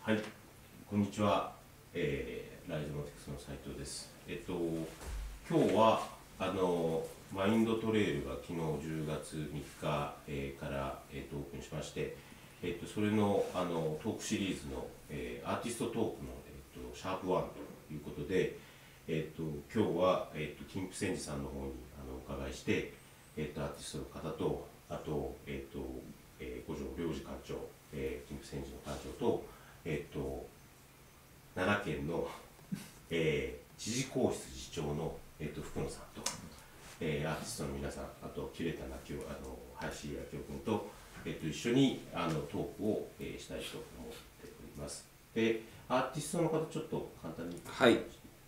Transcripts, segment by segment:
はい、こんにちは。ライゾマティクスの斉藤です。今日はマインドトレイルが昨日10月3日、から、オープンしまして、それの、トークシリーズの、アーティストトークの、シャープ1ということで、今日は、金プセンジさんの方にお伺いして、アーティストの方と、あと、五条良二館長、金プセンジの館長と、奈良県の、知事公室次長の、福野さんと、アーティストの皆さん、あとキュレーターの林明夫君と、一緒にトークを、したいと思っております。で、アーティストの方、ちょっと簡単に。 はい、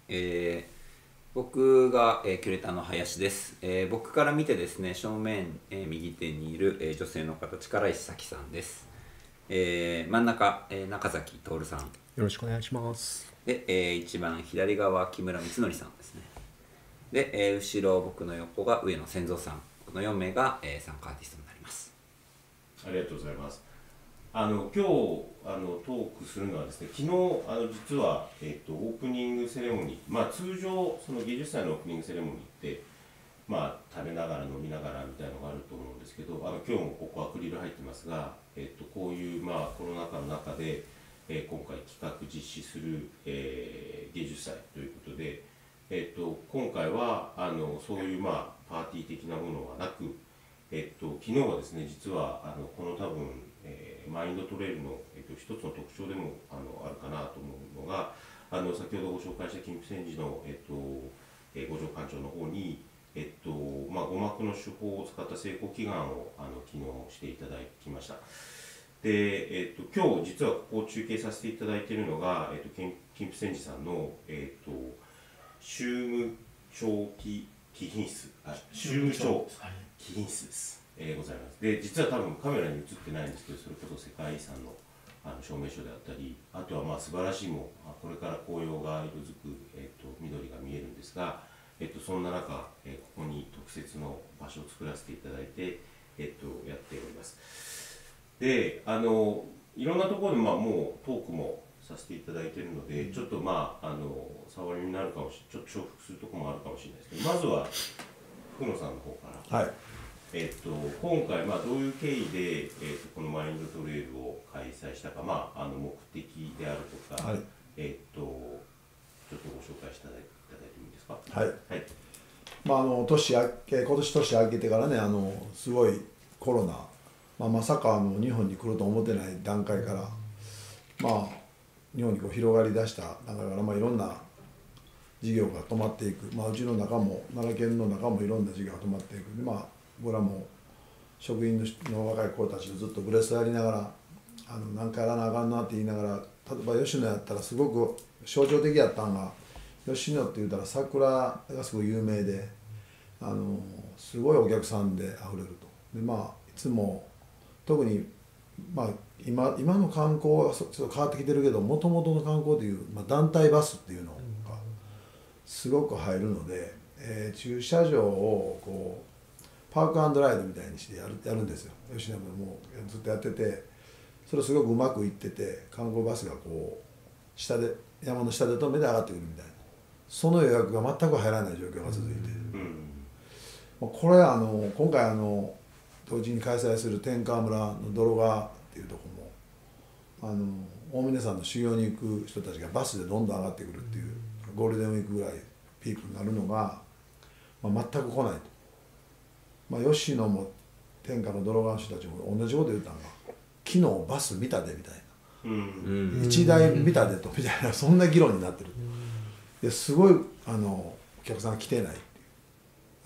僕が、キュレーターの林です。僕から見てですね、正面、右手にいる、女性の方、力石咲さんです。真ん中、中崎徹さん。よろしくお願いします。 で、一番左側、木村光則さんですね。で、後ろ、僕の横が上野千蔵さん。この4名が、参加アーティストになります。 ありがとうございます。今日トークするのはですね、昨日実は、オープニングセレモニー、通常その芸術祭のオープニングセレモニーって、食べながら飲みながらみたいなのがあると思うんですけど、今日もここアクリル入ってますが、こういうコロナ禍の中で、今回企画実施する、芸術祭ということで、今回はそういうパーティー的なものはなく、昨日はですね、実はこの多分、マインドトレイルの、一つの特徴でもあるかなと思うのが、先ほどご紹介した金プセンジの、五条館長の方に、語膜の手法を使った成功祈願を昨日していただきました。で、今日実はここを中継させていただいているのが、金プセンジさんの、宗務長期貴賓室、宗務長貴賓室です。ございます。で、実は多分カメラに映ってないんですけど、それこそ世界遺産の証明書であったり、あとは素晴らしいもこれから紅葉が色づく、緑が見えるんですが、そんな中、ここに特設の場所を作らせていただいて、やっております。で、いろんなところでもうトークもさせていただいているので、ちょっと触りになるかもしれない、ちょっと重複するところもあるかもしれないですけど、まずは福野さんの方から。はい。今回、どういう経緯で、このマインドトレイルを開催したか、目的であるとか、はい、ちょっとご紹介していただいてもいいですか。 はい。はい。今年年明けてからね、すごいコロナ、まさか日本に来ると思ってない段階から、日本にこう広がりだした段階から、いろんな事業が止まっていく、うちの中も奈良県の中もいろんな事業が止まっていく。僕らも職員の若い子たちとずっとブレストやりながら何かやらなあかんなって言いながら、例えば吉野やったらすごく象徴的やったんが、吉野って言ったら桜がすごい有名で、すごいお客さんであふれると。でいつも特に今の観光はちょっと変わってきてるけど、もともとの観光という、団体バスっていうのがすごく入るので、駐車場をこうパーク&ライドみたいにしてやるんですよ。吉野もずっとやってて、それすごくうまくいってて、観光バスがこう山の下で止めて上がってくるみたいな、その予約が全く入らない状況が続いている。これ今回同時に開催する天川村の泥川っていうところも大峰山の修行に行く人たちがバスでどんどん上がってくるっていう、ゴールデンウィークぐらいピークになるのが、全く来ないと。吉野も天下の泥川の人たちも同じこと言ったのが、昨日バス見たでみたいな、1台見たでとみたいな、そんな議論になってる。ですごいお客さんが来てないっていう。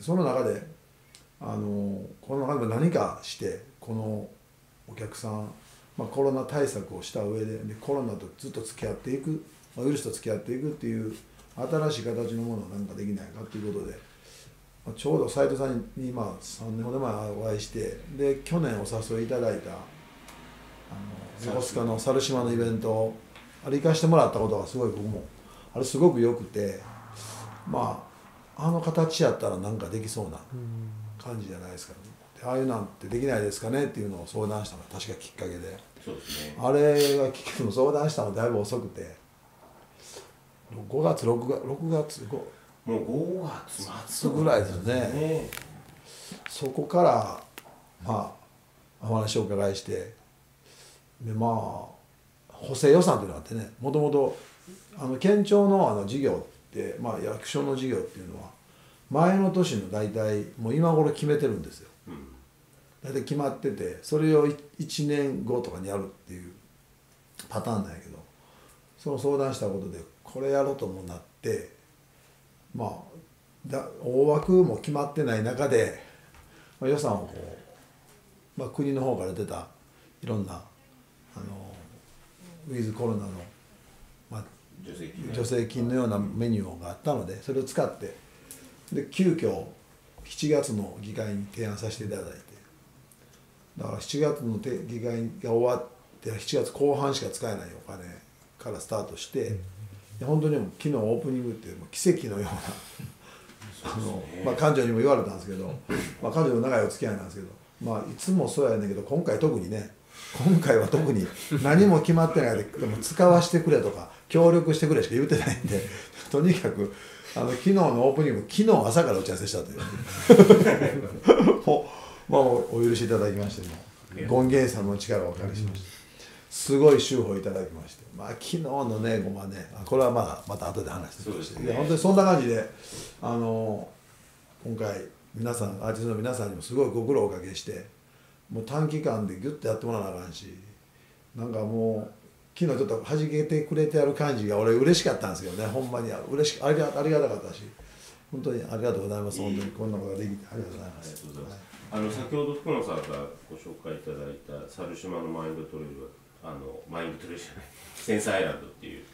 その中でこの中でも何かしてこのお客さん、コロナ対策をした上で、コロナとずっと付き合っていく、ウイルスと付き合っていくっていう新しい形のものを何かできないかということで、ちょうど斉藤さんに3年ほど前お会いして、で去年お誘いいただいた横須賀の猿島のイベント、あれ行かしてもらったことがすごい、僕もあれすごく良くて、あの形やったらなんかできそうな感じじゃないですか。 ああいうなんてできないですかねっていうのを相談したのが確かきっかけで、 そうですね。 あれがきっかけでも相談したのだいぶ遅くて5月6月もう5月末ぐらいですね。そこからまあお話をお伺いして、でまあ補正予算というのがあってね、もともと県庁の事業って、まあ、役所の事業っていうのは前の年の大体もう今頃決めてるんですよ。大体決まってて、それを1年後とかにやるっていうパターンなんやけど、その相談したことでこれやろうともなって、まあ大枠も決まってない中で、まあ、予算をこう、まあ、国の方から出たいろんなウィズコロナの、まあ、助成金のようなメニューがあったので、それを使ってで急遽7月の議会に提案させていただいて、だから7月の議会が終わって7月後半しか使えないお金からスタートして、本当にもう昨日オープニングってもう奇跡のようなまあ館長にも言われたんですけど、まあ、館長の長いお付き合いなんですけど、まあいつもそうやねんけど今回は特に何も決まってないでも使わせてくれとか協力してくれしか言ってないんで、とにかく昨日のオープニングも昨日朝から打ち合わせしたというまあお許しいただきましても権現さんの力をお借りしまして、すごい手法いただきまして、まあ昨日のねごまね、これはまた後で話してとして、本当にそんな感じで今回皆さんアーティストの皆さんにもすごいご苦労をおかけして、もう短期間でギュッとやってもらわなあかんし、なんかもう昨日ちょっと弾けてくれてやる感じが俺嬉しかったんですけどね、ほんまにありがたかったし、本当にありがとうございます。本当にこんなことができてありがとうございます。 先ほど福野さんがご紹介いただいた猿島のマインドトレイルはマインドトレイルじゃないセンスアイランドっていう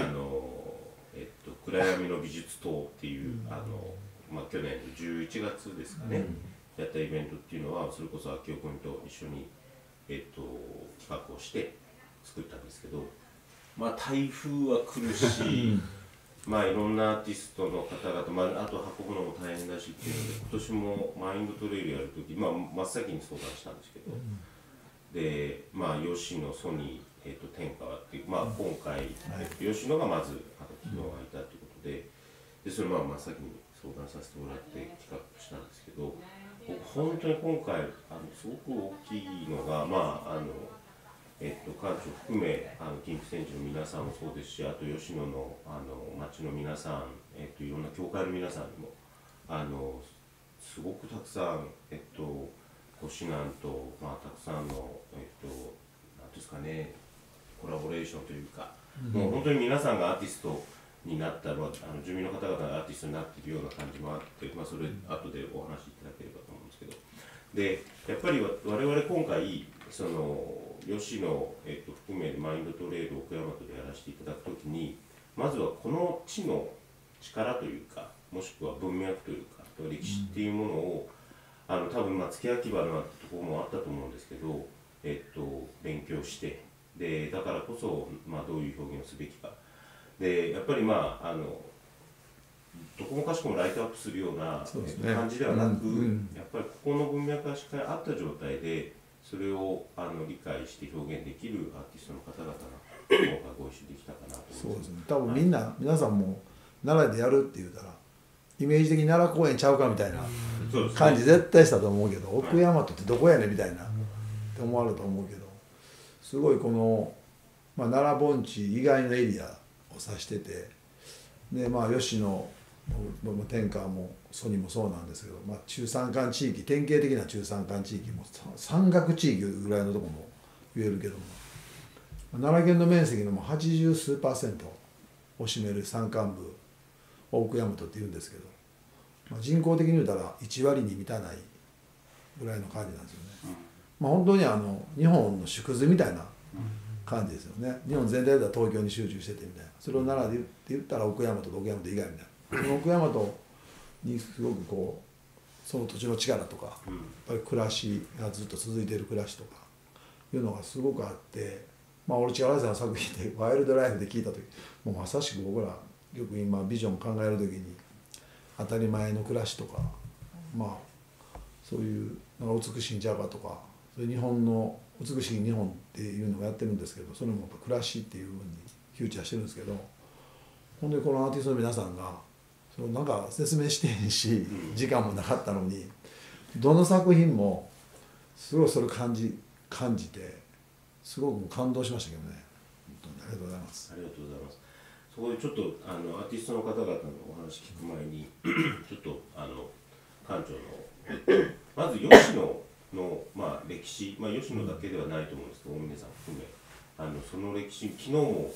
暗闇の美術棟っていうまあ、去年の11月ですかね、やったイベントっていうのはそれこそ秋夫君と一緒に、企画をして作ったんですけど、まあ台風は来るしまあいろんなアーティストの方々、まあ、あと運ぶのも大変だしっていうので、今年もマインドトレイルやるとき、まあ、真っ先に相談したんですけど、でまあ吉野ソニー、天川っていう、まあ、今回、吉野がまず昨日がいたということで、それまあ真っ先に相談させてもらって企画したんですけど、本当に今回すごく大きいのが、まあ館長含め近畿選手の皆さんもそうですし、あと吉野の町の皆さん、いろんな教会の皆さんにもすごくたくさんご指南と、まあ、たくさんのなんですかね、コラボレーションというか、もう本当に皆さんがアーティストになったら、住民の方々がアーティストになっているような感じもあって、まあ、それ後でお話しいただければと思うんですけど、でやっぱり我々今回その吉野、含めマインドトレイル奥大和でやらせていただくときに、まずはこの地の力というか、もしくは文脈というか歴史っていうものを、多分付け焼き場のところもあったと思うんですけど、勉強して、でだからこそ、まあ、どういう表現をすべきかで、やっぱりまあどこもかしこもライトアップするような感じではなく、やっぱりここの文脈がしっかりあった状態でそれを理解して表現できるアーティストの方々が今回ご一緒できたかなと思います。 そうですね、多分皆さんも奈良でやるって言うたらイメージ的に奈良公園ちゃうかみたいな感じ絶対したと思うけど、奥大和ってどこやねんみたいなって思われると思うけど、すごいこの、まあ、奈良盆地以外のエリアを指してて、でまあ吉野天川もソニーもそうなんですけど、まあ、中山間地域、典型的な中山間地域も山岳地域ぐらいのところも言えるけども、奈良県の面積のも80数%を占める山間部大奥大和っていうんですけど、まあ、人口的に言うたら1割に満たないぐらいの感じなんですよね。まあ、本当に日本の縮図みたいな感じですよね。日本全体では東京に集中しててみたいな、それを奈良で言ったら奥大和と奥大和以外みたいな、奥大和にすごくこうその土地の力とか、やっぱり暮らしがずっと続いている暮らしとかいうのがすごくあって、まあ、オルチガライさんの作品で「ワイルドライフ」で聞いた時、もうまさしく僕らよく今ビジョン考える時に当たり前の暮らしとか、まあそういうなんか美しいんちゃうかとか、それ日本の美しい日本っていうのをやってるんですけど、それもやっぱ暮らしっていうふうにフューチャーしてるんですけど、ほんでこのアーティストの皆さんがそのなんか説明してへんし時間もなかったのに、どの作品もすごいそれ感じて、すごく感動しましたけどね。本当にありがとうございます。 ありがとうございます。そこでちょっとアーティストの方々のお話聞く前にちょっと館長の、まず吉野の、歴史、吉野だけではないと思うんですけど、大峰さん含めその歴史、昨日も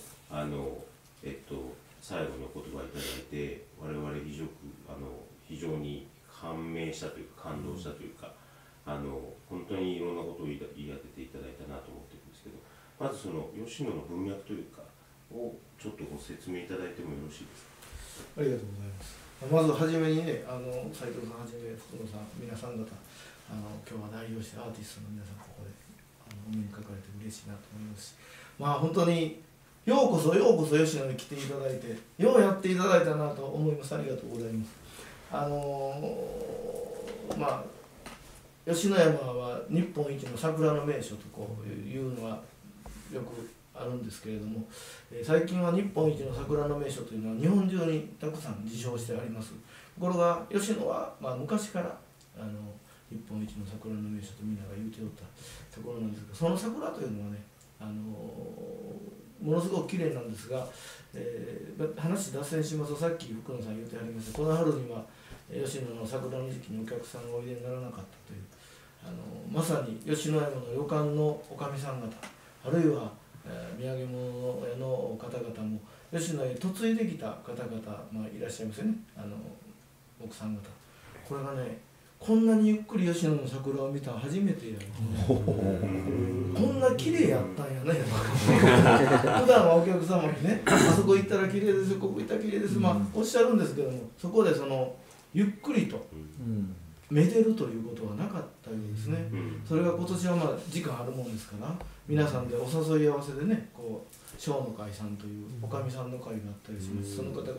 最後にお言葉いただいて、我々非常に感銘したというか感動したというか、本当にいろんなことを言い当てていただいたなと思ってるんですけど、まずその吉野の文脈というかをちょっとご説明いただいてもよろしいですか。 ありがとうございます。まずはじめにね、斉藤さんはじめ福野さん皆さん方、今日は代表してアーティストの皆さんここでお目にかかれて嬉しいなと思いますし、本当にようこそ吉野に来ていただいて、ようやっていただいたなと思います。ありがとうございます。吉野山は日本一の桜の名所とこういうのはよくあるんですけれども、最近は日本一の桜の名所というのは日本中にたくさん受賞してあります。ところが吉野は、昔から日本一の桜の名所とみんなが言うておったところなんですが、その桜というのはね、ものすごく綺麗なんですが、話脱線しますと、さっき福野さん言ってはりました、この春には吉野の桜の時期にお客さんがおいでにならなかったという、まさに吉野山の旅館のおかみさん方、あるいは土産物屋の方々も吉野へ嫁いできた方々、いらっしゃいますよね、奥さん方。これがね、こんなにゆっくり吉野の桜を見たの初めてやる、こんな綺麗やったんやね普段はお客様にね、あそこ行ったら綺麗です、ここ行ったら綺麗です、おっしゃるんですけども、そこでそのゆっくりとめでるということはなかったようですね。それが今年は時間あるもんですから、皆さんでお誘い合わせでね、こう小の会さんというおかみさんの会があったりします。その方々が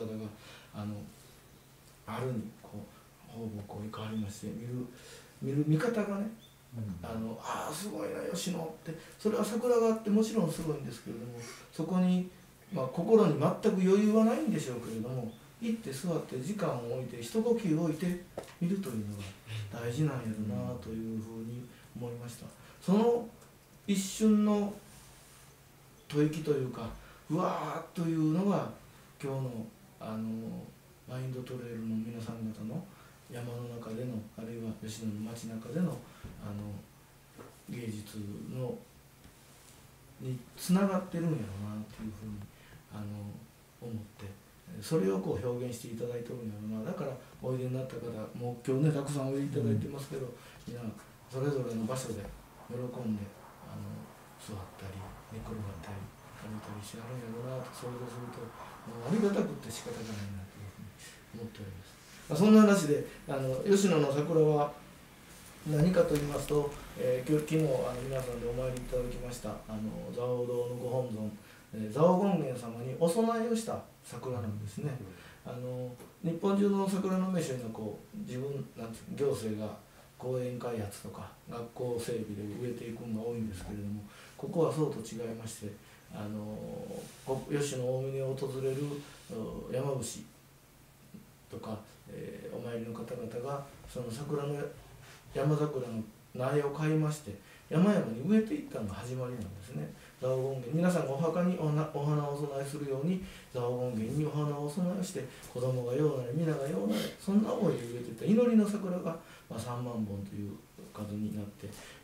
春にこう方々こう行かはりまして、見る見方がね、ああすごいな吉野って、それは桜があってもちろんすごいんですけれども、そこに、心に全く余裕はないんでしょうけれども、行って座って時間を置いて一呼吸置いて見るというのが大事なんやろなというふうに思いました。その一瞬の吐息というか、うわーっというのが今日のマインドトレイルの皆さん方の山の中での、あるいは吉野の街中での芸術のにつながってるんやろうなというふうに思って、それをこう表現していただいてるんやろうな。だからおいでになった方もう今日ねたくさんおいでいただいてますけど、みんなそれぞれの場所で喜んで座ったり寝転がったり歩いたりしてあるんやろうなと想像すると、ありがたくって仕方がないなというふうに思っております。そんな話で吉野の桜は何かと言いますと、昨日皆さんでお参りいただきました蔵王堂のご本尊蔵王権現様にお供えをした桜なんですね。日本中の桜の名所にはこう自分行政が公園開発とか学校整備で植えていくのが多いんですけれども、ここはそうと違いまして、吉野大峰を訪れる山伏とか、お参りの方々がその桜の山桜の苗を買いまして山々に植えていったのが始まりなんですね。蔵王権現、皆さんがお墓にお花をお供えするように蔵王権現にお花をお供えをして、子供がようなれ皆がようなれ、そんな思いで植えていった祈りの桜が、3万本という数になって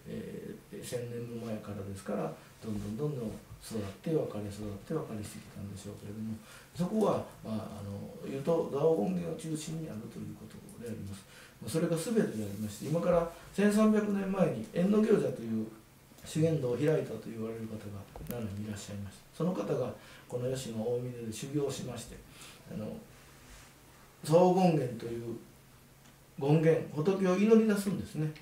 、1000年前からですから、どんどん育って分かれしてきたんでしょうけれども、そこは、言うと蔵王権現を中心にあるということであります。それが全てでありまして、今から1300年前に円の行者という修験道を開いたと言われる方が奈良にいらっしゃいました。その方がこの吉野大峰で修行しまして、蔵王権現という権現仏を祈り出すんですね。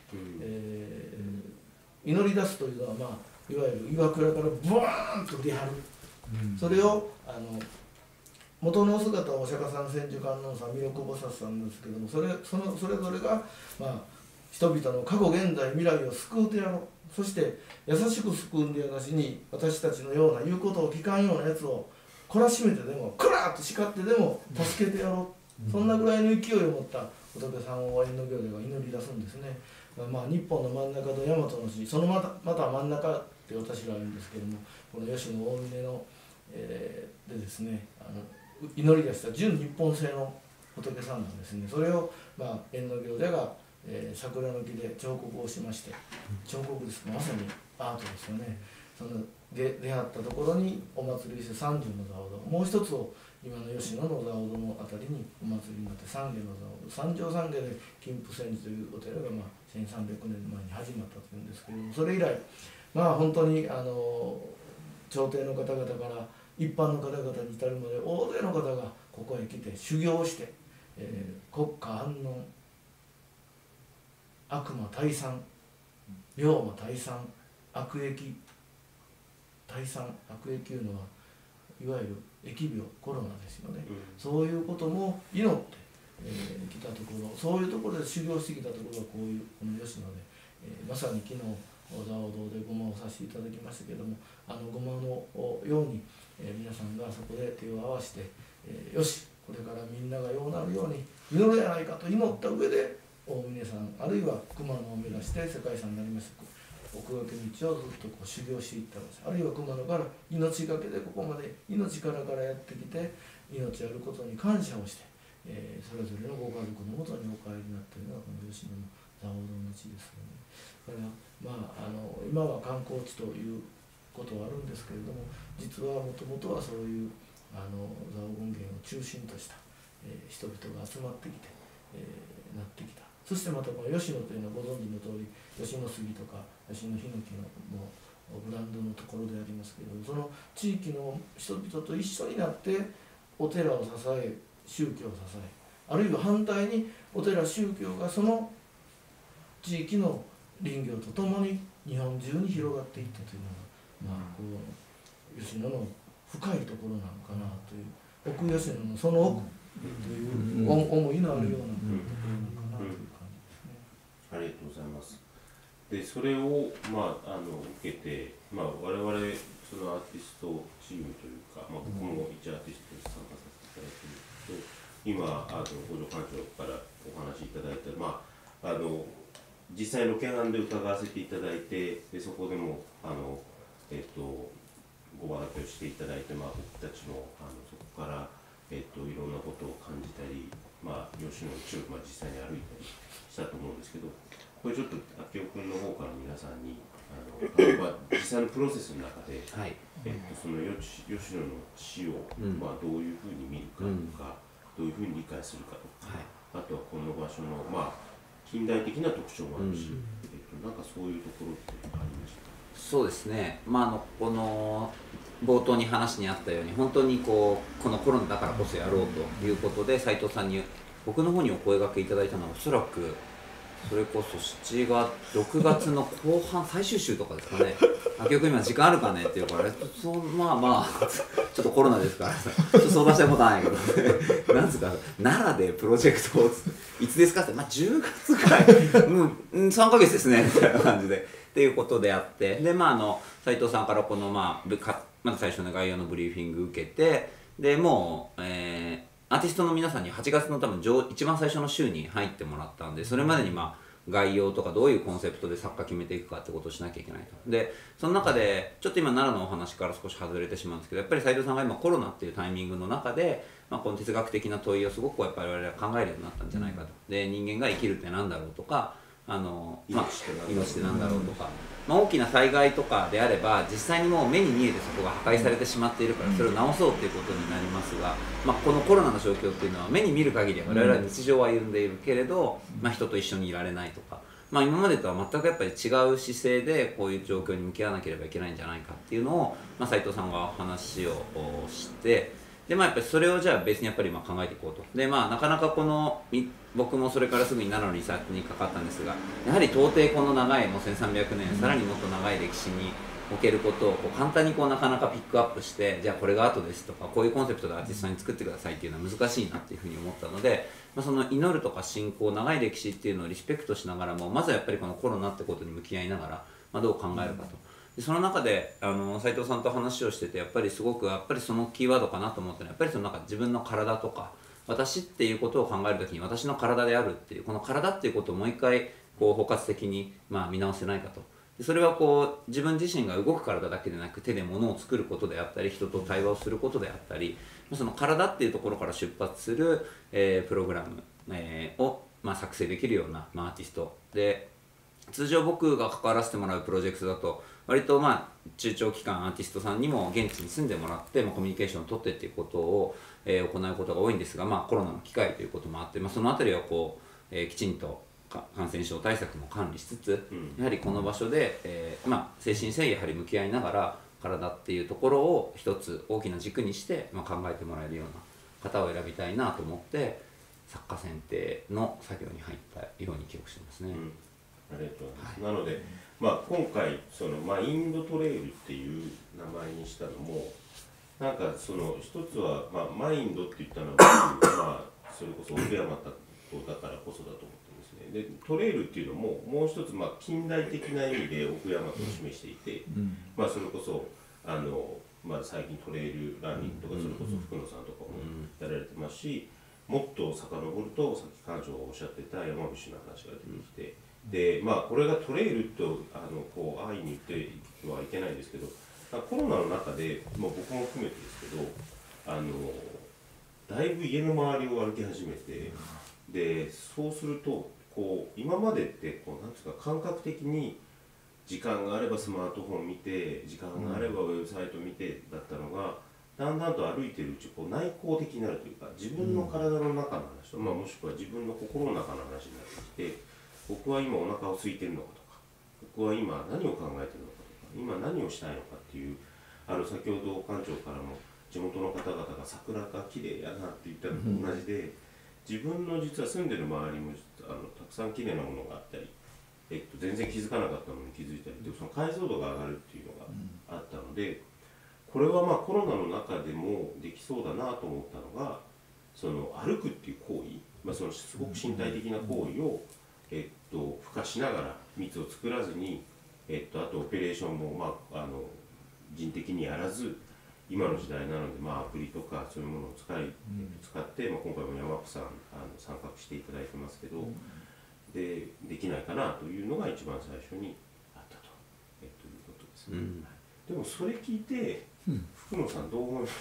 祈り出すというのは、いわゆる岩倉からブワーンと出はる、それを元の姿はお釈迦さん、千手観音さん、弥勒菩薩さんですけども、それぞれが、一人々の過去現在未来を救うてやろう、そして優しく救うんではなしに私たちのような言うことを聞かんようなやつを懲らしめてでもクラーッと叱ってでも助けてやろう、そんなぐらいの勢いを持った仏さんを縁の行では祈り出すんですね。まあ、日本の真ん中と大和の市、そのまた真ん中って私らは言うんですけども、この吉野大峰の、でですね、祈り出した純日本製の仏さんなんですね。それを、まあ、縁の行でが、桜の木で彫刻をしまして、彫刻ですまさにアートですよね。その出会ったところにお祭りして三十の座お堂、もう一つを今の吉野の座お堂のあたりにお祭りになって三下の座お堂、三条三下で金峰山寺というお寺が、まあ、1300年前に始まったというんですけれども、それ以来まあ本当に朝廷の方々から一般の方々に至るまで大勢の方がここへ来て修行をして、国家安穏、悪魔退散、病魔退散、悪疫退散、悪疫いうのはいわゆる疫病、コロナですよね、そういうことも祈って、来たところ、そういうところで修行してきたところがこういうこの吉野で、まさに昨日座お堂でごまをさせていただきましたけれども、ごまのように、皆さんがそこで手を合わせて、よしこれからみんながようなるように祈るやないかと祈った上で大峰さんあるいは熊野を目指して世界遺産になりました奥掛道をずっとこう修行していったんです。あるいは熊野から命がけでここまで命からやってきて命あることに感謝をして、それぞれのご家族のもとにお帰りになっているのがこの吉野の座お堂の地ですよね。だからまあ今は観光地ということはあるんですけれども、実はもともとはそういう蔵王権現を中心とした、人々が集まってきて、なってきた。そしてまたこの吉野というのはご存知の通り吉野杉とか吉野ヒノキのブランドのところでありますけれども、その地域の人々と一緒になってお寺を支え宗教を支え、あるいは反対にお寺宗教がその地域の林業とともに日本中に広がっていったというのが、まあ、こう吉野の深いところなのかなという、奥吉野のその奥という思いのあるようなところなのかなという感じですね。 ありがとうございます。でそれを、まあ、受けて、まあ、我々そのアーティストチームというか、まあ、僕も一アーティストとして参加させていただいているんですけど、今工場館長からお話しいただいた、まあ、実際ロケハンで伺わせていただいて、でそこでもご話をしていただいて、まあ、僕たちもそこから、いろんなことを感じたり、まあ、吉野の地を、まあ、実際に歩いたりしたと思うんですけど、これちょっと明夫君の方から皆さんにまあ、実際のプロセスの中で、はい、その吉野の地を、まあ、どういうふうに見るかとか、どういうふうに理解するかとか、あとはこの場所の、まあ、近代的な特徴もあるし、なんかそういうところってありましたか？ そうですね、まあ、この冒頭に話にあったように本当にこのコロナだからこそやろうということで斉藤さんに僕の方にお声掛けいただいたのはおそらくそれこそ6月の後半最終週とかですかね。明夫君今時間あるかねって言うからまあまあちょっとコロナですからちょっと相談したことないけどなんですか奈良でプロジェクトをいつですかって、まあ、10月ぐらい3ヶ月ですねみたいな感じでっていうことであって、でまあ斉藤さんからこのまず最初の概要のブリーフィング受けて、でもうアーティストの皆さんに8月の多分一番最初の週に入ってもらったんで、それまでにまあ概要とかどういうコンセプトで作家決めていくかってことをしなきゃいけないと。でその中でちょっと今奈良のお話から少し外れてしまうんですけど、やっぱり斉藤さんが今コロナっていうタイミングの中で、まあ、この哲学的な問いをすごくやっぱり我々は考えるようになったんじゃないかと。で人間が生きるって何だろうとかまあ、命って何だろうとか、まあ、大きな災害とかであれば実際にもう目に見えてそこが破壊されてしまっているからそれを直そうっていうことになりますが、まあ、このコロナの状況っていうのは目に見る限りは我々は日常を歩んでいるけれど、まあ、人と一緒にいられないとか、まあ、今までとは全くやっぱり違う姿勢でこういう状況に向き合わなければいけないんじゃないかっていうのを、まあ、斉藤さんがお話をして、でまあ、やっぱりそれをじゃあ別にやっぱり考えていこうと。でまあなかなか僕もそれからすぐに奈良のリサーチにかかったんですが、やはり到底この長いもう1300年、さらにもっと長い歴史に置けることをこう簡単にこうなかなかピックアップして、じゃあこれがアートですとかこういうコンセプトでアーティストさんに作ってくださいっていうのは難しいなっていうふうに思ったので、その祈るとか信仰、長い歴史っていうのをリスペクトしながらも、まずはやっぱりこのコロナってことに向き合いながら、どう考えるかと。でその中で斉藤さんと話をしてて、やっぱりすごくやっぱりそのキーワードかなと思ったのは、やっぱりそのなんか自分の体とか私っていうことを考えるときに私の体であるっていう、この体っていうことをもう一回こう包括的に見直せないかと。でそれはこう自分自身が動く体だけでなく、手で物を作ることであったり、人と対話をすることであったり、その体っていうところから出発する、プログラム、を、作成できるような、アーティストで、通常僕が関わらせてもらうプロジェクトだと割と中長期間アーティストさんにも現地に住んでもらって、コミュニケーションを取ってっていうことを、行うことが多いんですが、コロナの機会ということもあって、そのあたりはこう、きちんと感染症対策も管理しつつ、やはりこの場所で、精神性やはり向き合いながら体っていうところを一つ大きな軸にして、考えてもらえるような方を選びたいなと思って作家選定の作業に入ったように記憶してますね。 ありがとうございます。なので、今回その、インドトレイルっていう名前にしたのも、なんかその一つは、マインドって言ったのは、それこそ奥山とだからこそだと思ってるんですね。でトレイルっていうのももう一つ、近代的な意味で奥山と示していて、それこそ最近トレイルランニングとか、それこそ福野さんとかもやられてますし、もっと遡るとさっき館長がおっしゃってた山伏の話が出てきて、でこれがトレイルとこう安易に言ってはいけないですけど、コロナの中で、僕も含めてですけど、だいぶ家の周りを歩き始めて、でそうするとこう今までってこうなんですか、感覚的に時間があればスマートフォン見て、時間があればウェブサイト見てだったのが、だんだんと歩いてるうちこう内向的になるというか、自分の体の中の話と、もしくは自分の心の中の話になってきて、僕は今お腹を空いてるのかとか、僕は今何を考えてるのかとか、今何をしたいのかっていう、先ほど館長からも地元の方々が桜が綺麗やなって言ったのと同じで、自分の実は住んでる周りもたくさん綺麗なものがあったり、全然気づかなかったものに気づいたり、その解像度が上がるっていうのがあったので、これはコロナの中でもできそうだなと思ったのが、その歩くっていう行為、そのすごく身体的な行為を付加しながら密を作らずに、あとオペレーションも、人的にやらず、今の時代なので、アプリとかそういうものを使って、今回も山子さん参画していただいてますけど、できないかなというのが一番最初にあったと、いうことですね。でもそれ聞いて、福野さんどう思いました？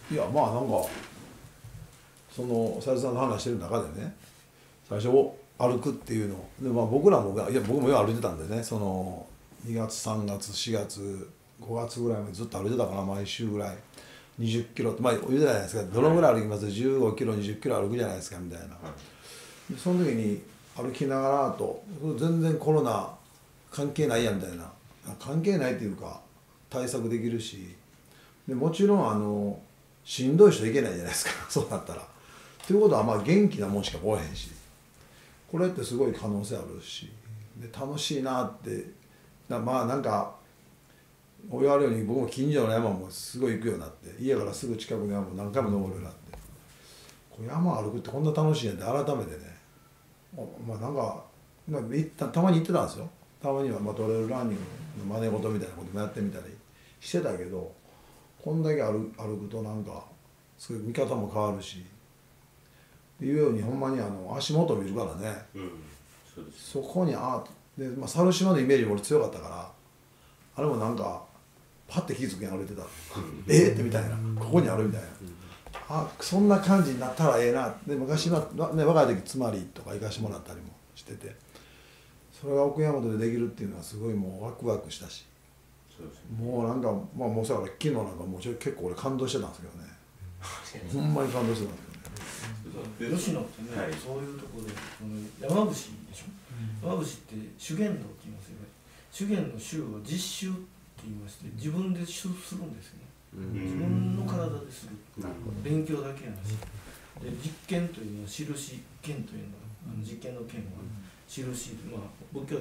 いやなんかその斉藤さんの話してる中でね、最初歩くっていうので、僕らも僕もよく歩いてたんでね、その2月3月4月5月ぐらいまでずっと歩いてたから、毎週ぐらい20キロって言うじゃないですか、どのぐらい歩きます？15キロ20キロ歩くじゃないですかみたいな。でその時に歩きながらと、全然コロナ関係ないやみたいな、関係ないっていうか対策できるし、でもちろんしんどい人いけないじゃないですかそうなったら。ということは元気なもんしか来へんし、これってすごい可能性あるし、で楽しいなって、なんかお言われるように、僕も近所の山もすごい行くようになって、家からすぐ近くの山も何回も登るようになって、こう山歩くってこんな楽しいんやって改めてね、たまに行ってたんですよ。たまにはトレイルランニングの真似事みたいなこともやってみたりしてたけど、こんだけ歩くとなんかすごい見方も変わるし、っていうようにほんまに足元を見るからね、 そうです。 そこにで、猿島のイメージも俺強かったから、あれもなんかパッて気づくに歩いてたらってみたいな、ここにあるみたいな、そんな感じになったらええな。で昔は、若い時つまりとか行かしてもらったりもしてて、それが奥山でできるっていうのはすごいもうワクワクしたし、 そうですね、 もうなんかもう昨日なんかもう結構俺感動してたんですけどねほんまに感動してたんですけどね。 吉野ってね、そういうところで山伏でしょ、山伏って修験道って言いますよね。修験の修を実修って言いまして、自分で修するんですよね。自分の体でする、勉強だけやなし、で実験というのは印、験というのは実験の験は印、仏教では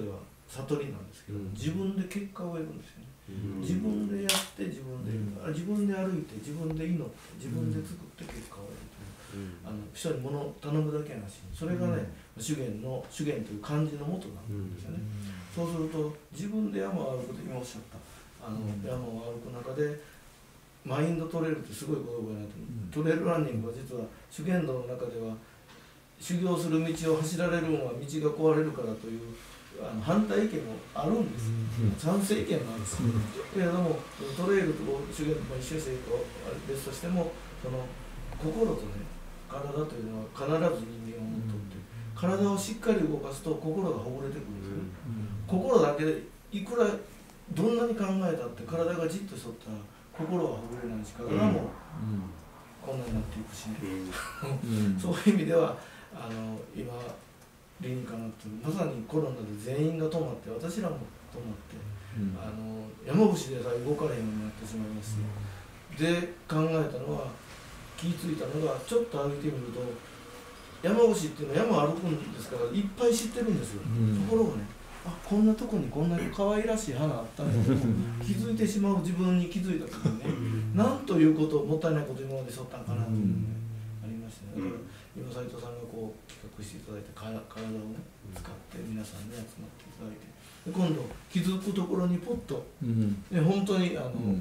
悟りなんですけど、自分で結果を得るんですよね。自分でやって自分で歩いて自分で祈って自分で作って結果を得るという、人に物を頼むだけなしに、それがね、修験という漢字の元なんですよね。そうすると自分で山を歩くと、今おっしゃった山を歩く中でマインドトレイルってすごい言葉になってる、トレイルランニングは実は修験道の中では修行する道を走られるのは道が壊れるからという反対意見もあるんです、賛成意見もあるんですけれども、トレイルと修験と一緒にして別としても、その心とね体というのは必ず人間を持っとって、体をしっかり動かすと心がほぐれてくるんですよね。心だけでいくらどんなに考えたって体がじっとしとったら心はほぐれないし、体もこんなになっていくしね、そういう意味では今理にかなってる、まさにコロナで全員が止まって、私らも止まって、山伏でさえ動かれへんようになってしまいますし、で考えたのは、気付いたのが、ちょっと歩いてみると山伏っていうのは山歩くんですからいっぱい知ってるんですよ、ところがね、こんなとこにこんなに可愛らしい花あったんやけど気づいてしまう自分に気づいた時にね、なんということもったいないこと今までしとったんかなというのがね、ありましたね。だから今斉藤さんがこう企画していただいて体をね使って皆さんに集まっていただいて、で今度気づくところにポッと、で本当に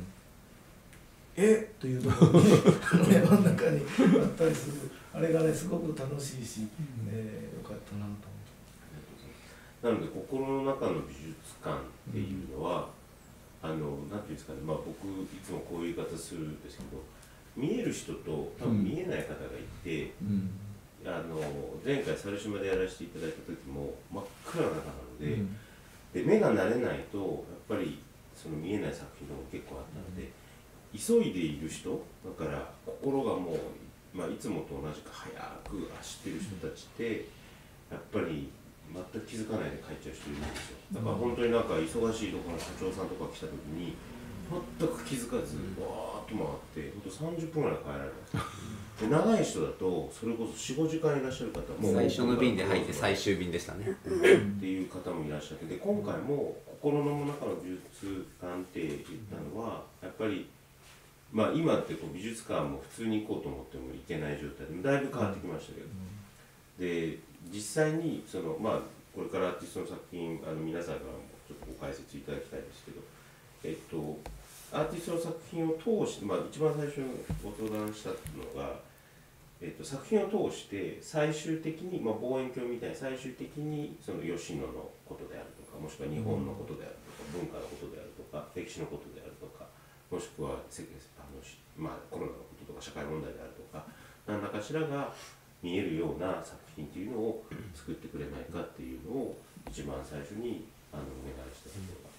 というところに山の中にあったりする、あれがねすごく楽しいし、よかったなと思って。 なので心の中の美術館っていうのは、なんていうんですかね、僕いつもこういう言い方するんですけど、見える人と多分見えない方がいて、前回猿島でやらせていただいた時も真っ暗な中なので、で目が慣れないとやっぱりその見えない作品の方が結構あったので、急いでいる人だから心がもう、いつもと同じく速く走ってる人たちってやっぱり全く気づかないで帰っちゃう人いるんですよ。だから本当になんか忙しいところの社長さんとか来た時に全く気づかずわーっと回って本当30分ぐらい帰られますで、長い人だとそれこそ 4,5 時間いらっしゃる方も最初の便で入って最終便でしたねっていう方もいらっしゃって、で今回も心の中の美術館って言ったのはやっぱり今ってこう美術館も普通に行こうと思っても行けない状態でだいぶ変わってきましたけど、で実際にそのこれからアーティストの作品皆さんからもちょっとご解説いただきたいですけど、アーティストの作品を通して、一番最初にご相談したのが、作品を通して最終的に、望遠鏡みたいに最終的にその吉野のことであるとか、もしくは日本のことであるとか、文化のことであるとか、歴史のことであるとか、もしくはコロナのこととか社会問題であるとか、何らかしらが見えるような作品っていうのを作ってくれないかっていうのを一番最初にお願いしたところがあ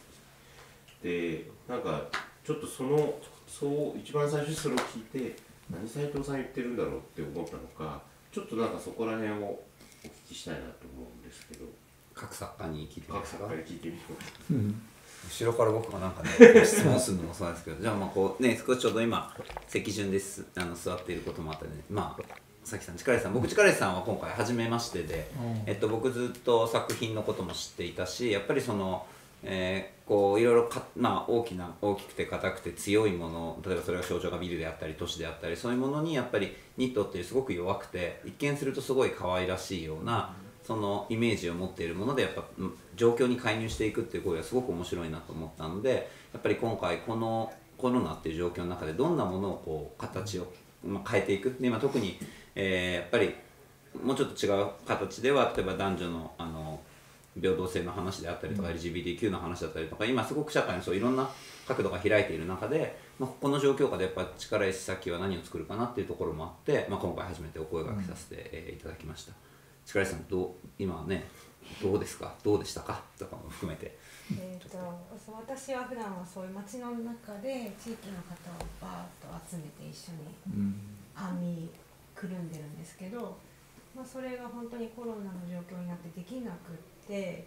って、でなんかちょっと一番最初にそれを聞いて何斉藤さん言ってるんだろうって思ったのか、ちょっとなんかそこら辺をお聞きしたいなと思うんですけど、 各作家に聞いてみますか。 各作家に聞いてみます。 後ろから僕がなんかね質問するのもそうなんですけど、じゃあこうね少しちょうど今席順です座っていることもあってね、さきさん、力石さん、僕力石さんは今回初めましてで、僕ずっと作品のことも知っていたし、やっぱりそのこういろいろ大きくて硬くて強いもの、例えばそれが象徴がビルであったり都市であったり、そういうものにやっぱりニットっていうすごく弱くて一見するとすごい可愛らしいようなそのイメージを持っているもので、やっぱ状況に介入していくっていう行為はすごく面白いなと思ったので、やっぱり今回このコロナっていう状況の中でどんなものをこう形を変えていくで、今特に、やっぱりもうちょっと違う形では、例えば男女の平等性の話であったりとか、LGBTQ の話だったりとか、今すごく社会にそういろんな角度が開いている中で、この状況下でやっぱ力石咲は何を作るかなっていうところもあって、今回初めてお声掛けさせていただきました。力石さん、今ねどうですか、どうでしたかとかも含めて。 私は普段はそういう街の中で地域の方をバーッと集めて一緒に編みくるんでるんですけど、それが本当にコロナの状況になってできなくって、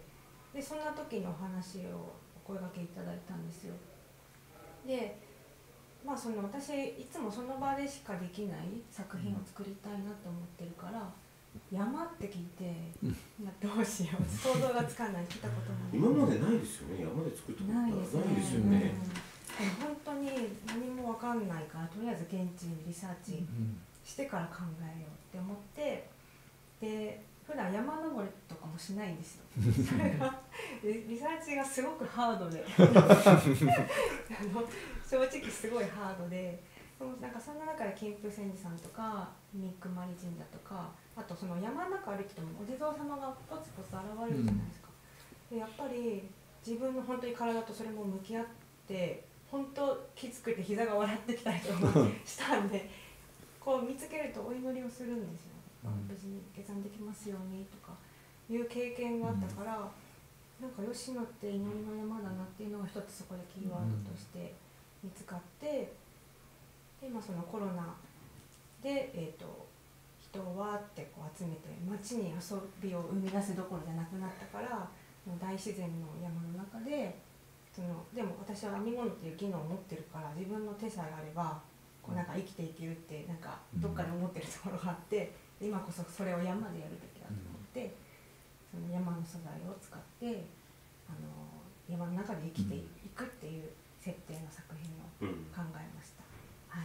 でそんな時の話をお声掛けいただいたんですよ。で私いつもその場でしかできない作品を作りたいなと思ってるから、 山って聞いて、どうしよう想像がつかない、聞いたことない。 今までないですよね、山で作ったことはないですよね。 でも本当に何も分かんないから、とりあえず現地にリサーチしてから考えようって思って、で普段山登りとかもしないんですよ。それがリサーチがすごくハードで正直すごいハードで、でもなんかそんな中で金峰山寺さんとか三熊利神社とか、あとその山の中歩いててもお地蔵様がポツポツ現れるじゃないですか。でやっぱり自分の本当に体とそれも向き合って、本当きつくて膝が笑ってきたりとかしたんでこう見つけるとお祈りをするんですよ。無事に下山できますようにとかいう経験があったから、なんか吉野って祈りの山だなっていうのが一つそこでキーワードとして見つかって、でそのコロナで、人をわーってこう集めて街に遊びを生み出すどころじゃなくなったから、もう大自然の山の中ででも私は編み物っていう技能を持ってるから、自分の手さえあればこうなんか生きていけるってなんかどっかで思ってるところがあって、今こそそれを山でやるべきだと思って、その山の素材を使って山の中で生きていくっていう設定の作品を考えました。はい、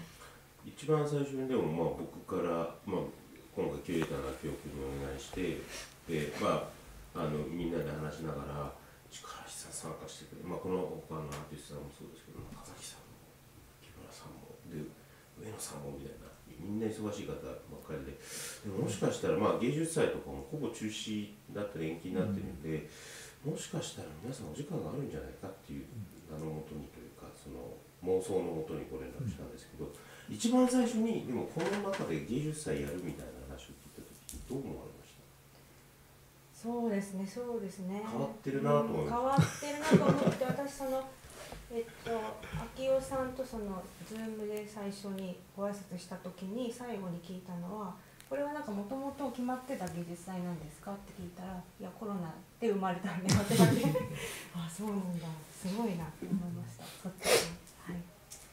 一番最初にでも僕から、今回キュレーターの記憶にお願いして、でみんなで話しながら力石さん参加してくれ、この他のアーティストさんもそうですけど、中崎さんも木村さんもで上野さんもみたいな、みんな忙しい方ばっかりで、もしかしたら芸術祭とかもほぼ中止だったり延期になってるんで、もしかしたら皆さんお時間があるんじゃないかっていう名のもとにというか、その妄想のもとにご連絡したんですけど、一番最初にでもこの中で芸術祭やるみたいな話を聞いた時どう思われました？ そうですね、そうですね。 変わってるなと思います。 変わってるなと思って、私秋代さんとそのズームで最初にご挨拶した時に最後に聞いたのは、これはなんかもともと決まってた芸術祭なんですかって聞いたら、いやコロナで生まれたんだよって言ってあ、そうなんだ、すごいなって思いました。そっちはい。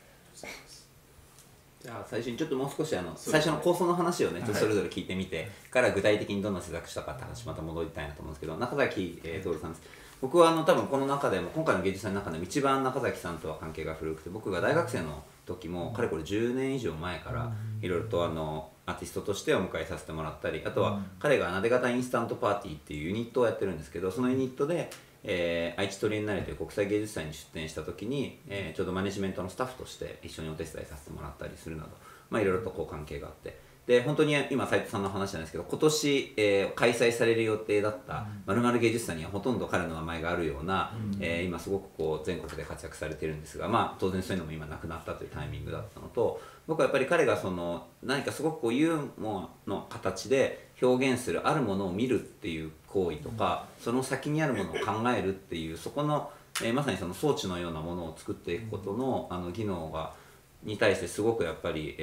じゃあ最初にちょっともう少し最初の構想の話をね、ちょっとそれぞれ聞いてみて、から具体的にどんな施策したかって話また戻りたいなと思うんですけど、中崎徹さんです。僕は多分この中でも今回の芸術祭の中でも一番中崎さんとは関係が古くて、僕が大学生の時もかれこれ10年以上前からいろいろとアーティストとしてお迎えさせてもらったり、あとは彼がなで型インスタントパーティーっていうユニットをやってるんですけど、そのユニットで愛知トリエンナーレという国際芸術祭に出展した時に、ちょうどマネジメントのスタッフとして一緒にお手伝いさせてもらったりするなど、いろいろとこう関係があって、で本当に今斉藤さんの話なんですけど、今年、開催される予定だった〇〇芸術祭にはほとんど彼の名前があるような、今すごくこう全国で活躍されてるんですが、当然そういうのも今なくなったというタイミングだったのと、僕はやっぱり彼がその何かすごくこうユーモアの形で表現するあるものを見るっていう行為とか、その先にあるものを考えるっていう、そこの、まさにその装置のようなものを作っていくことの技能に対してすごくやっぱり、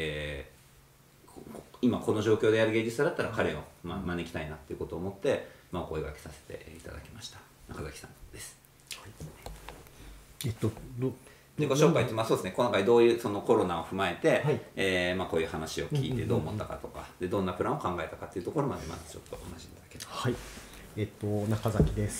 今この状況でやる芸術祭だったら彼を招きたいなっていうことを思って、お声掛けさせていただきました。中崎さんです。でご紹介って、そうですね、今回どういうそのコロナを踏まえて、こういう話を聞いてどう思ったかとか、でどんなプランを考えたかっていうところまでまずちょっとお話しいただければ。 はい、中崎です。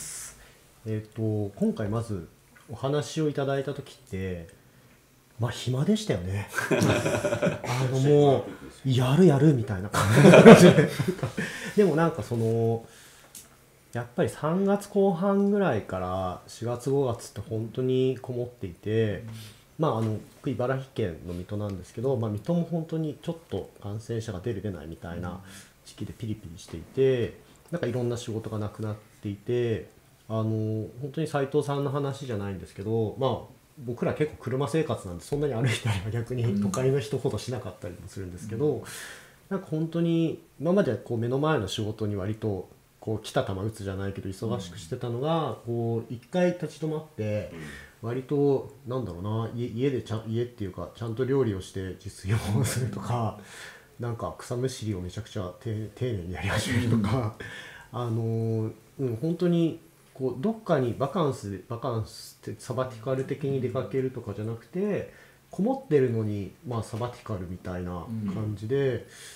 今回まずお話をいただいた時って暇でしたよね。もうやるみたいな感じででもなんかやっぱり3月後半ぐらいから4月5月って本当にこもっていて、僕茨城県の水戸なんですけど、水戸も本当にちょっと感染者が出る出ないみたいな時期でピリピリしていて、なんかいろんな仕事がなくなっていて、本当に斉藤さんの話じゃないんですけど、僕ら結構車生活なんでそんなに歩いたりは逆に都会の人ほどしなかったりもするんですけど、なんか本当に今までこう目の前の仕事に割とこう来た球打つじゃないけど忙しくしてたのが、こう一回立ち止まって割と家っていうかちゃんと料理をして自炊をするとか、なんか草むしりをめちゃくちゃ丁寧にやり始めるとか本当にこうどっかにバカンスってサバティカル的に出かけるとかじゃなくて、こもってるのにサバティカルみたいな感じで、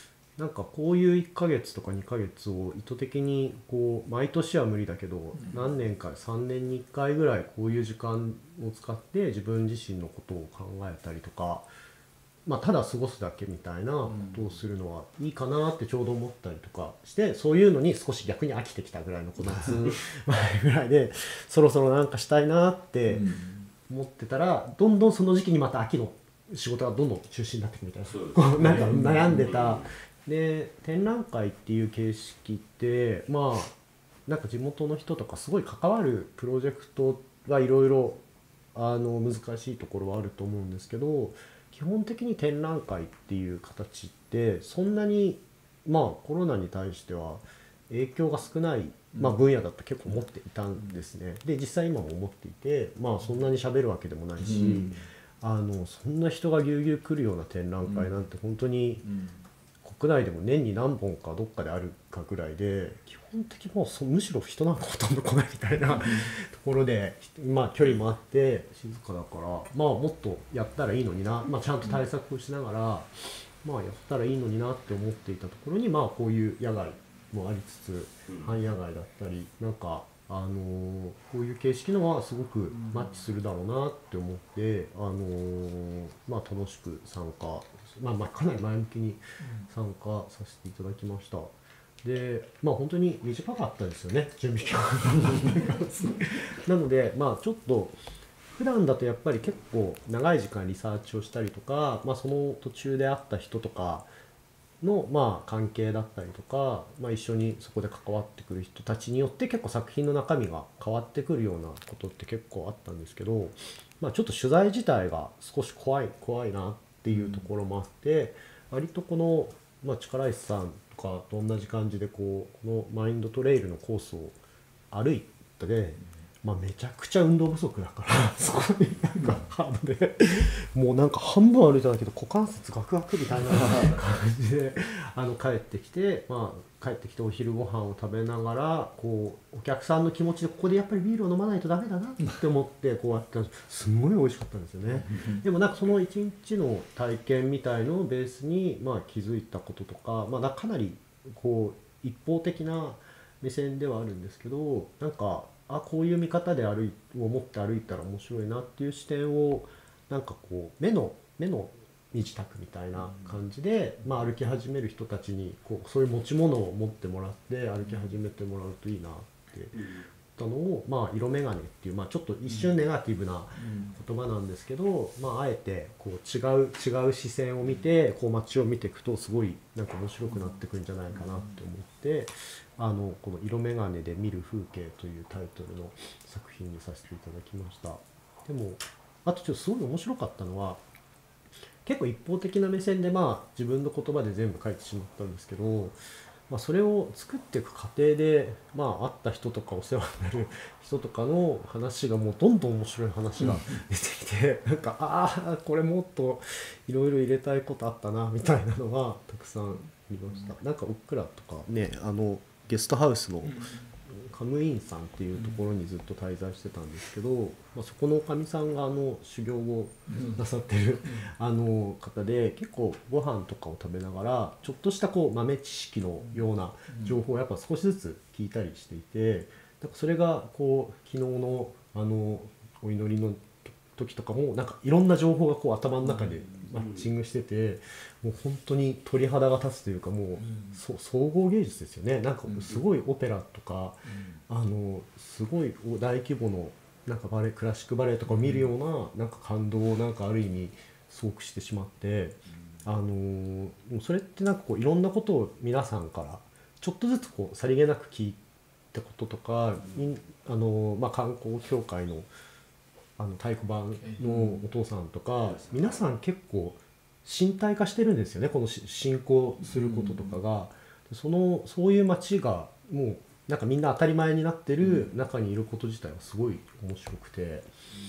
なんかこういう1ヶ月とか2ヶ月を意図的にこう毎年は無理だけど何年か3年に1回ぐらいこういう時間を使って自分自身のことを考えたりとか、まあ、ただ過ごすだけみたいなことをするのはいいかなってちょうど思ったりとかして、そういうのに少し逆に飽きてきたぐらいのこの数前ぐらいでそろそろなんかしたいなって思ってたら、どんどんその時期にまた秋の仕事がどんどん中止になってくるみたいな、こうなんか悩んでた。で展覧会っていう形式ってまあなんか地元の人とかすごい関わるプロジェクトはいろいろ難しいところはあると思うんですけど、基本的に展覧会っていう形ってそんなにまあコロナに対しては影響が少ない、まあ、分野だと結構思っていたんですね。で実際今も思っていて、まあそんなに喋るわけでもないし、そんな人がぎゅうぎゅう来るような展覧会なんて本当に国内でも年に何本かどっかであるかぐらいで、基本的にもうむしろ人なんかほとんど来ないみたいなところで、まあ距離もあって静かだから、まあもっとやったらいいのにな、まあ、ちゃんと対策をしながら、まあやったらいいのになって思っていたところに、まあこういう野外もありつつ半野外だったりなんかこういう形式のはすごくマッチするだろうなって思って、まあ楽しく参加、まあかなり前向きに参加させていただきました。でまあ本当に短かったですよね、準備期間なのでまあちょっと普段だとやっぱり結構長い時間リサーチをしたりとか、まあ、その途中で会った人とかのまあ関係だったりとか、まあ、一緒にそこで関わってくる人たちによって結構作品の中身が変わってくるようなことって結構あったんですけど、まあ、ちょっと取材自体が少し怖いなっていうところもあって、割とこの、まあ、力石さんとかと同じ感じでこのマインドトレイルのコースを歩いて、まあ、めちゃくちゃ運動不足だからそこになんかハードでもうなんか半分歩いただけど股関節ガクガクみたいな感じで帰ってきて、まあ、帰ってきてお昼ご飯を食べながらこうお客さんの気持ちでここでやっぱりビールを飲まないとダメだなって思ってこうやってたんです。すごい美味しかったんですよね。でもなんかその一日の体験みたいのをベースに、まあ、気づいたこととか、まあ、かなりこう一方的な目線ではあるんですけど、なんかこういう見方でを持って歩いたら面白いなっていう視点をなんかこう目の身支度みたいな感じで、まあ、歩き始める人たちにこうそういう持ち物を持ってもらって歩き始めてもらうといいなって言ったのを、まあ、色眼鏡っていう、まあ、ちょっと一瞬ネガティブな言葉なんですけど、まあ、あえてこう違う視線を見てこう街を見ていくとすごいなんか面白くなってくるんじゃないかなって思って。この色眼鏡で見る風景というタイトルの作品にさせていただきました。でもあとちょっとすごい面白かったのは結構一方的な目線でまあ自分の言葉で全部書いてしまったんですけど、まあ、それを作っていく過程でまあ会った人とかお世話になる人とかの話がもうどんどん面白い話が出てきてなんかこれもっといろいろ入れたいことあったなみたいなのがたくさんありました。なんか僕らとかねゲストハウスのカムインさんっていうところにずっと滞在してたんですけど、まあ、そこのおかみさんが修行をなさってる方で結構ご飯とかを食べながらちょっとしたこう豆知識のような情報をやっぱ少しずつ聞いたりしていて、だからそれがこう昨日のお祈りの時とかもなんかいろんな情報がこう頭の中でマッチングしてて、もう本当に鳥肌が立つというかもう、総合芸術ですよね。なんかすごいオペラとか、すごい大規模のなんかクラシックバレエとかを見るようななんか感動をなんかある意味すごくしてしまって、それってなんかこういろんなことを皆さんからちょっとずつこうさりげなく聞いたこととか、まあ、観光協会の太鼓判のお父さんとか皆さん結構身体化してるんですよね、この信仰することとかが。そういう街がもうなんかみんな当たり前になってる中にいること自体はすごい面白くて、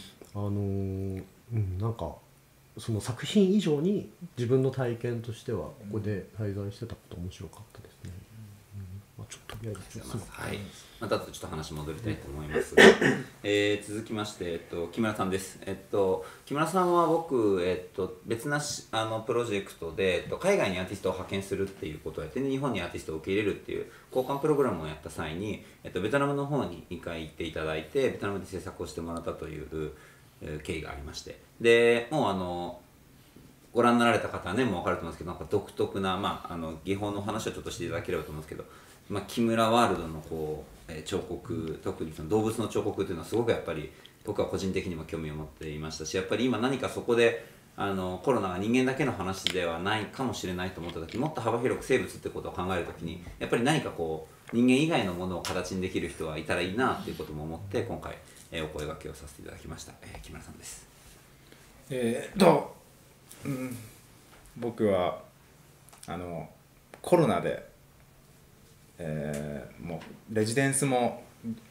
なんかその作品以上に自分の体験としてはここで滞在してたこと面白かったですね。まあ、ちょっといやはい、またちょっと話戻りたいと思いますが、続きまして、木村さんです。木村さんは僕、別なプロジェクトで、海外にアーティストを派遣するっていうことをやって、日本にアーティストを受け入れるっていう交換プログラムをやった際に、ベトナムの方に1回行っていただいて、ベトナムで制作をしてもらったという経緯がありまして、でもうご覧になられた方はねもう分かると思うんですけど、なんか独特な、技法の話をちょっとしていただければと思うんですけど、木村ワールドの彫刻、特にその動物の彫刻というのはすごくやっぱり僕は個人的にも興味を持っていましたし、やっぱり今何かそこでコロナが人間だけの話ではないかもしれないと思った時、もっと幅広く生物ってことを考える時にやっぱり何か人間以外のものを形にできる人はいたらいいなっていうことも思って今回お声掛けをさせていただきました。木村さんです。 僕はコロナで、もうレジデンスも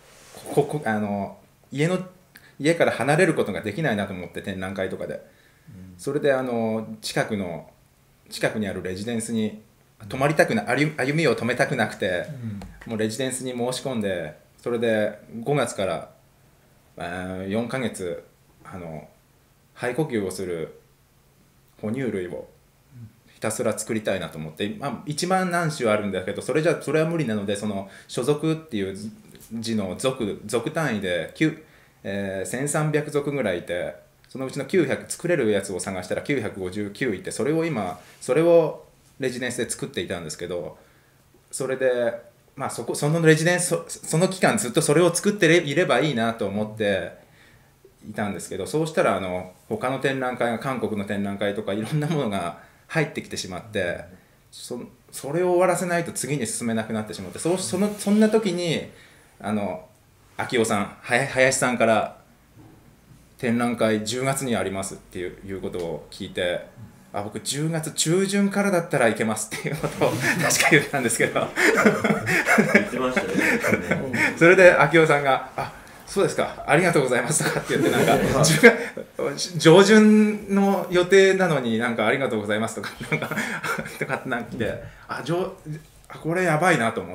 家から離れることができないなと思って、展覧会とかで、それで近くにあるレジデンスに泊まりたくな歩みを止めたくなくて、もうレジデンスに申し込んで、それで5月から4ヶ月肺呼吸をする哺乳類をひたすら作りたいなと思って、1万何種あるんだけど、それは無理なので、その所属っていう字の属単位で1300属ぐらいいて、そのうちの900作れるやつを探したら959いて、それをレジデンスで作っていたんですけど、それでそのレジデンスその期間ずっとそれを作っていればいいなと思っていたんですけど、そうしたら他の展覧会が韓国の展覧会とかいろんなものが入ってきてしまって、それを終わらせないと次に進めなくなってしまって、そんな時に秋夫さん林さんから展覧会10月にありますっていうことを聞いて、僕10月中旬からだったらいけますっていうことを確か言ったんですけど言ってましたねそれで秋夫さんがそうですか、ありがとうございますとかって言って、なんか上旬の予定なのになんかありがとうございますとかなんてこれやばいなと思って、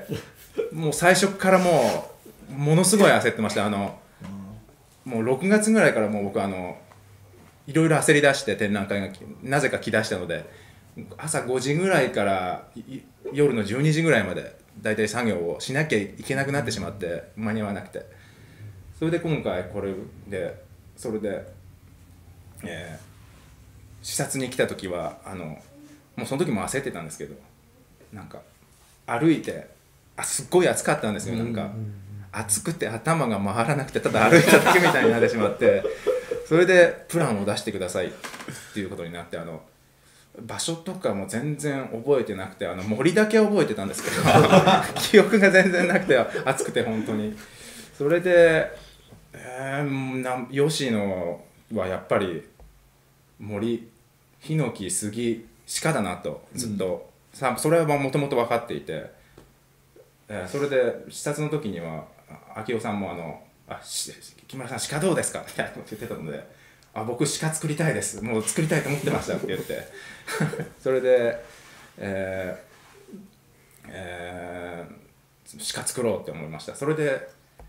もう最初からものすごい焦ってました。もう6月ぐらいからもう僕いろいろ焦り出して、展覧会がなぜか来だしたので、朝5時ぐらいから夜の12時ぐらいまでだいたい作業をしなきゃいけなくなってしまって、間に合わなくて、それで今回それで、視察に来た時はもうその時も焦ってたんですけど、なんか歩いてすっごい暑かったんですよ。なんか暑くて頭が回らなくて、ただ歩いただけみたいになってしまってそれでプランを出してくださいっていうことになって、場所とかも全然覚えてなくて、森だけ覚えてたんですけど記憶が全然なくて、暑くて本当に。それで、吉野はやっぱり森、ヒノキ、杉、鹿だなとずっと、それはもともと分かっていて、それで視察の時には秋夫さんも木村さん鹿どうですかみたいなこと言ってたので、僕鹿作りたいです、もう作りたいと思ってましたって言ってそれで、鹿作ろうって思いました。それで、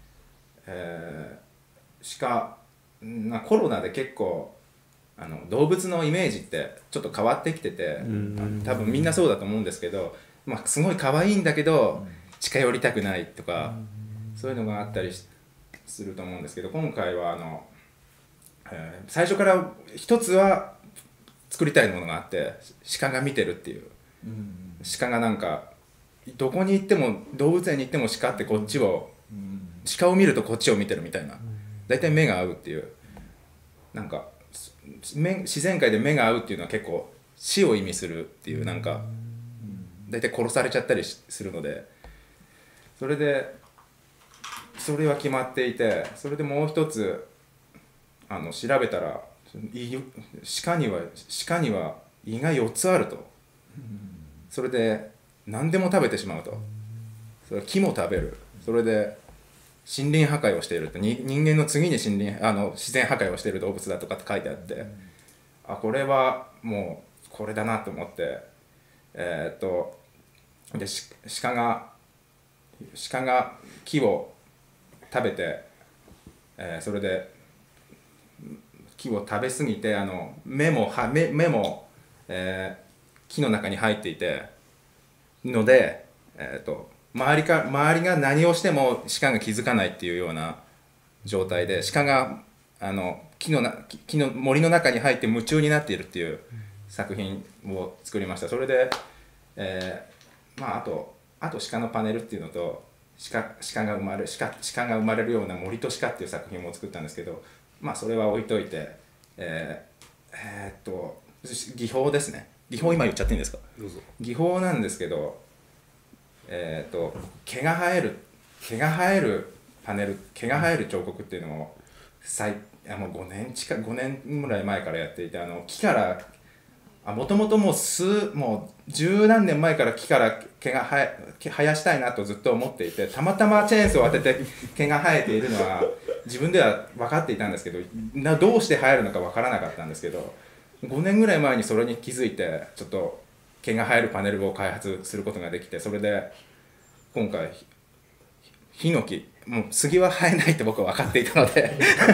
鹿コロナで結構動物のイメージってちょっと変わってきてて、多分みんなそうだと思うんですけど、すごい可愛いんだけど近寄りたくないとか、そういうのがあったりすると思うんですけど、今回は最初から一つは作りたいものがあって、鹿が見てるっていう、鹿がなんかどこに行っても、動物園に行っても鹿ってこっちを、鹿を見るとこっちを見てるみたいな、だいたい目が合うっていう、なんか自然界で目が合うっていうのは結構死を意味するっていう、なんかだいたい殺されちゃったりするので、それでそれは決まっていて、それでもう一つ調べたら、鹿には胃が4つあると、それで何でも食べてしまうと、それ木も食べる、それで森林破壊をしているって、人間の次に自然破壊をしている動物だとかって書いてあって、これはもうこれだなと思って、で鹿が鹿が木を食べて、それで木を食べ過ぎて目も、木の中に入っていてので、周りが何をしても鹿が気づかないっていうような状態で、鹿が木の森の中に入って夢中になっているっていう作品を作りました。それで、あと鹿のパネルっていうのと鹿が生まれるような森と鹿っていう作品も作ったんですけど、それは置いといて、技法ですね。技法今言っちゃっていいんですか？ どうぞ。 技法なんですけど、毛が生えるパネル、毛が生える彫刻っていうのをもう5年ぐらい前からやっていて、木からもともともう十何年前から木から毛が生やしたいなとずっと思っていて、たまたまチェーンソーを当てて毛が生えているのは自分では分かっていたんですけど、どうして生えるのか分からなかったんですけど、5年ぐらい前にそれに気づいて、ちょっと毛が生えるパネルを開発することができて、それで今回ヒノキ、もう杉は生えないって僕は分かっていたので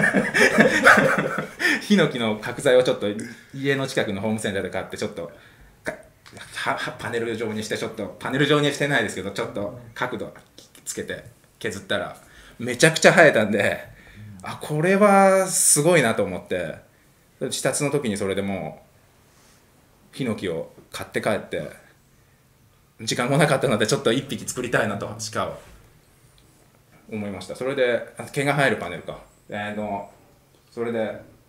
ヒノキの角材をちょっと家の近くのホームセンターで買って、ちょっとパネル状にして、ちょっとパネル状にしてないですけど、ちょっと角度つけて削ったらめちゃくちゃ生えたんで、これはすごいなと思って、視察の時にそれでもうヒノキを買って帰って、時間もなかったのでちょっと1匹作りたいなと鹿を思いました。それで毛が生えるパネルか、それで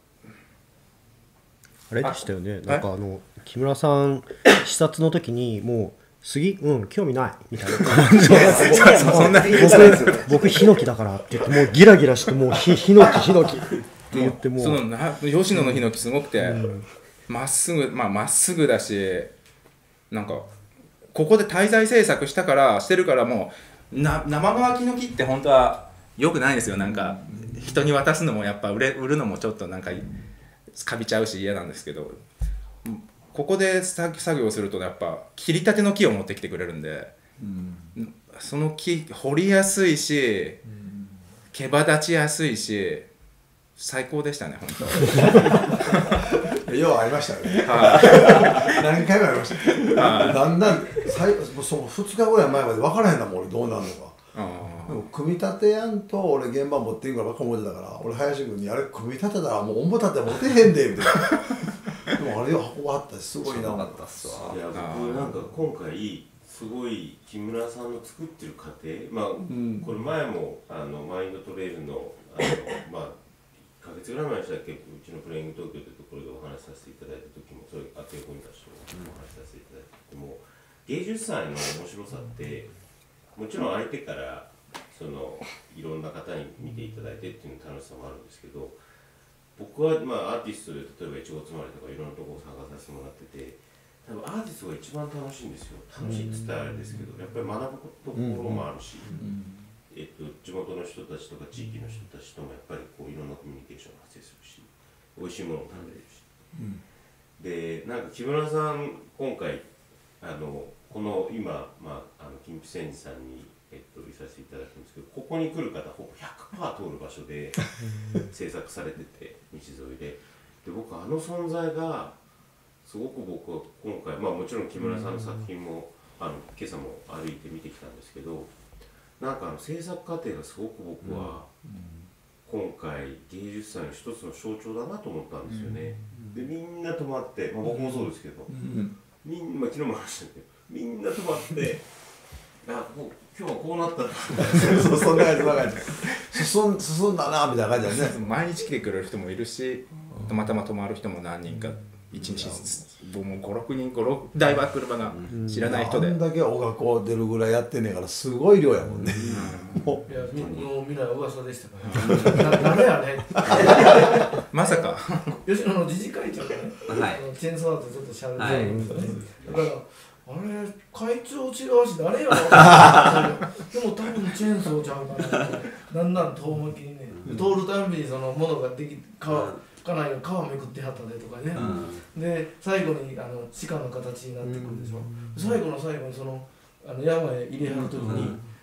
あれでしたよね、なんか木村さん視察の時にもう杉興味ないみたいな感じでそんな僕ヒノキだからって言ってもうギラギラしてもうヒノキって言っても吉野のヒノキすごくてまっすぐだし、なんかここで滞在制作してるからもう生乾きの木って本当は良くないですよ。なんか人に渡すのもやっぱ売るのもちょっとなんかかびちゃうし嫌なんですけど、ここで作業するとやっぱ切りたての木を持ってきてくれるんで、その木掘りやすいし、毛羽立ちやすいし、最高でしたね本当。 ようありましたね。何回もありました。だんだんその2日ぐらい前まで分からへんなもん俺どうなるのか。でも組み立てやんと俺現場持っていくからばっか思ってたから、俺林君にあれ組み立てたらもう重たって持てへんでみたいな。でもあれよ終わったしすごいな。 かったっすわ。 いや僕なんか今回すごい木村さんの作ってる過程、これ前もマインドトレイルの1ヶ月ぐらい前でしたっけ、うちのプレイング東京というところでお話しさせていただいた時も、それあてこに出してお話しさせていただいた時も、芸術祭の面白さってもちろん相手からいろんな方に見ていただいてっていう楽しさもあるんですけど、僕はアーティストで例えばいちごつまりとかいろんなところを探させてもらってて、多分アーティストが一番楽しいんですよ。楽しいって言ったらあれですけど、やっぱり学ぶところもあるし、地元の人たちとか地域の人たちともやっぱりいろんなコミュニケーションが発生するし、美味しいものも食べれるし、でなんか木村さん今回この今、金木千治さんにいさせていただくんですけど、ここに来る方ほぼ 100% 通る場所で制作されてて道沿いで、僕存在がすごく僕は今回、もちろん木村さんの作品も今朝も歩いて見てきたんですけど、なんか制作過程がすごく僕は今回芸術祭の一つの象徴だなと思ったんですよね。でみんな泊まって、僕もそうですけど、昨日も話したけどみんな泊まって今日はこうなったんだそうそんな感じ進んだなみたいな感じだね。 毎日来てくれる人もいるし、たまたま泊まる人も何人か、1日もう5、6人台は車が知らない人で、 あんだけお学校出るぐらいやってんねんからすごい量やもんね。 もうみんな噂でしたから誰やねまさか吉野の自治会長がね、チェーンソーアートちょっとしゃべってるんですよね。だからあれ会長違うし誰やろでも多分チェーンソーちゃうかな。だんだん遠巻きにね、通るたんびにそのものができ家内が皮めくってはったでとかね、で最後に地下の形になってくるでしょ。最後の最後に山へ入れはる時に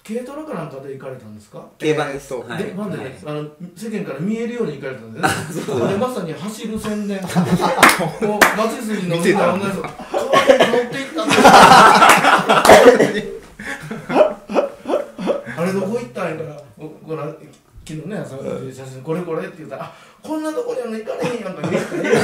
軽トラかなんかで行かれたんですか？ 競馬です。 はいでなんでね、世間から見えるように行かれたんでね。 そうそれまさに走る宣伝。もう街筋のみんな同じです。川で乗っていったんですあれどこ行ったんやから、ご覧昨日ね朝写真これこれって言ったら、あこんなとこには行かれへんやんか。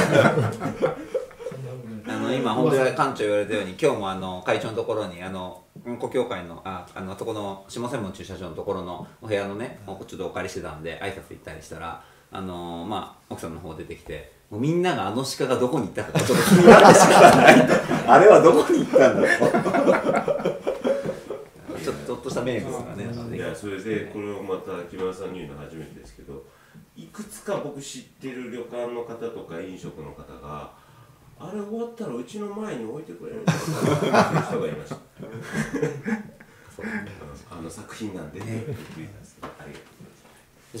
今本当に館長言われたように、今日も会長のところに古教会のそこの下専門駐車場のところのお部屋のね、ちょっとお借りしてたんで挨拶行ったりしたら、奥さんの方出てきて、もうみんなが鹿がどこに行ったかちょっと気になってしかないとあれはどこに行ったんだろうちょっとした名物がね。 いや、それでこれをまた木村さんに言うの初めてですけど、いくつか僕知ってる旅館の方とか飲食の方が、あれ終わったらうちの前に置いてくれるんですかっていう人がいました。作品なんでって言ってくれたんですけど、ありがとうございます。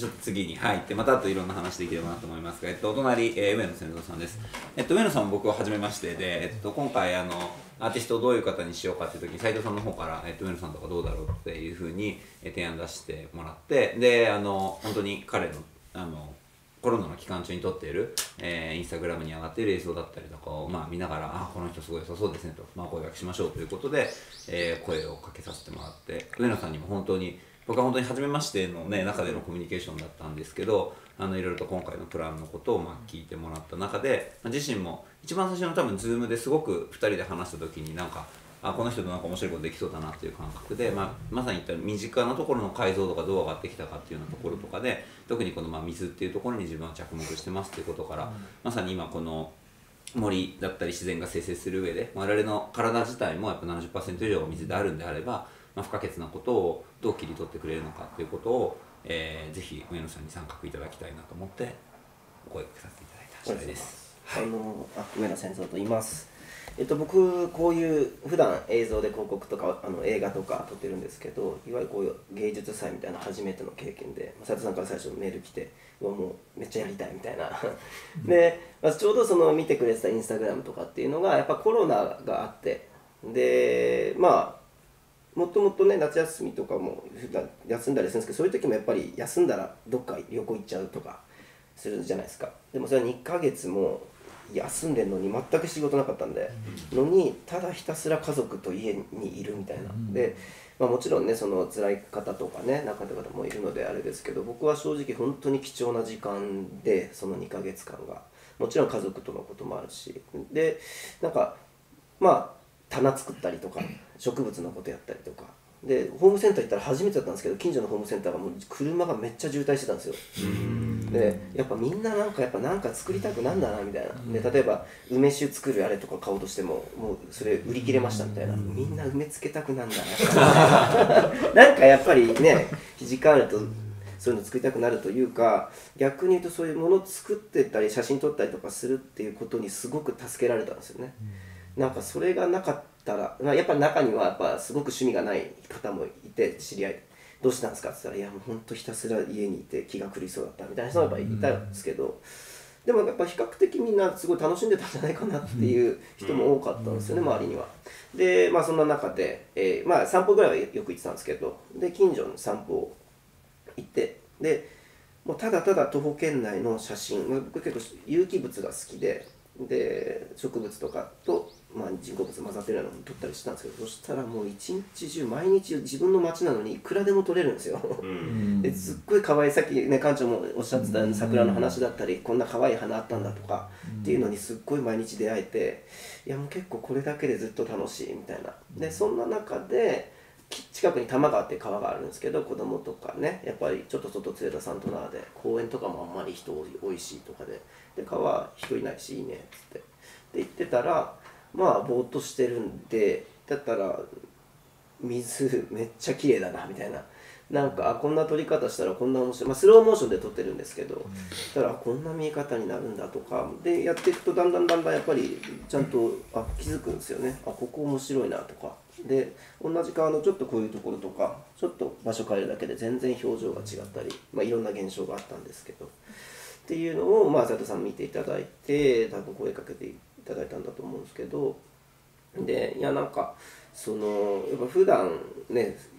ちょっと次に入ってまたあといろんな話できればなと思いますが、お隣、上野千蔵さんです。上野さんも僕は初めましてで、今回アーティストをどういう方にしようかっていう時に斉藤さんの方から、上野さんとかどうだろうっていうふうに提案出してもらって、で本当に彼のコロナの期間中に撮っている、インスタグラムに上がっている映像だったりとかを、見ながら、この人すごい良さそうですねと、声掛けしましょうということで、声をかけさせてもらって、上野さんにも本当に僕は本当に初めましての、中でのコミュニケーションだったんですけど、いろいろと今回のプランのことを聞いてもらった中で、自身も一番最初の多分 Zoom ですごく2人で話した時にこの人と面白いことできそうだなっていう感覚で、まさに言ったら身近なところの解像度がどう上がってきたかっていうようなところとかで、特にこの水っていうところに自分は着目してますっていうことから、まさに今この森だったり自然が生成する上で我々の体自体もやっぱ 70% 以上が水であるんであれば、不可欠なことをどう切り取ってくれるのかっていうことを、ぜひ上野さんに参画いただきたいなと思ってお声掛けさせていただいた次第です。 上野千蔵と言います。僕こういう普段映像で広告とか映画とか撮ってるんですけど、いわゆるこういう芸術祭みたいな初めての経験で、斉藤さんから最初メール来て、もうめっちゃやりたいみたいなで、ちょうどその見てくれてたインスタグラムとかっていうのがやっぱコロナがあって、でもともとね夏休みとかも普段休んだりするんですけど、そういう時もやっぱり休んだらどっか旅行行っちゃうとかするじゃないですか。でもそれは2ヶ月も休んでんのに全く仕事なかったんで、ただひたすら家族と家にいるみたいな。で、もちろんねその辛い方とかね中の方もいるのであれですけど、僕は正直本当に貴重な時間で、その2ヶ月間がもちろん家族とのこともあるし、で棚作ったりとか植物のことやったりとかで、ホームセンター行ったら初めてだったんですけど、近所のホームセンターがもう車がめっちゃ渋滞してたんですよ。でやっぱみんななんか作りたくなんだなみたいな。で例えば梅酒作るあれとか買おうとしてももうそれ売り切れましたみたいな。みんな梅つけたくなんだななんかやっぱりね時間あるとそういうの作りたくなるというか、逆に言うとそういうものを作ってたり写真撮ったりとかするっていうことにすごく助けられたんですよね。なんかそれがなかったら、やっぱり中にはやっぱすごく趣味がない方もいて、知り合いどうしたんですかって言ったら、いやもうほんとひたすら家にいて気が狂いそうだったみたいな人がやっぱいたんですけど、でもやっぱ比較的みんなすごい楽しんでたんじゃないかなっていう人も多かったんですよね、周りには。でそんな中で、散歩ぐらいはよく行ってたんですけど、で近所の散歩を行って、でもうただただ徒歩圏内の写真、僕結構有機物が好きで、植物とかと、人工物混ざってるようなのを撮ったりしてたんですけど、そしたらもう一日中毎日自分の街なのにいくらでも撮れるんですよですっごい可愛い、さっきね館長もおっしゃってた桜の話だったり、こんな可愛い花あったんだとかっていうのにすっごい毎日出会えて、いやもう結構これだけでずっと楽しいみたいな。でそんな中で近くに多摩川っていう川があるんですけど、子供とかねやっぱりちょっと外連れたサントナーで公園とかもあんまり人多いしとかで、川人いないしいいねっつってで言ってたら、ぼーっとしてるんで、だったら水めっちゃ綺麗だなみたいな、なんかこんな撮り方したらこんな面白い、スローモーションで撮ってるんですけど、だからこんな見え方になるんだとかでやっていくと、だんだんやっぱりちゃんと気づくんですよね。ここ面白いなとかで、同じ川のちょっとこういうところとかちょっと場所変えるだけで全然表情が違ったり、いろんな現象があったんですけどっていうのを斉藤さん見ていただいて、多分声かけていただいたんだと思うんですけど、でなんかやっぱ普段ね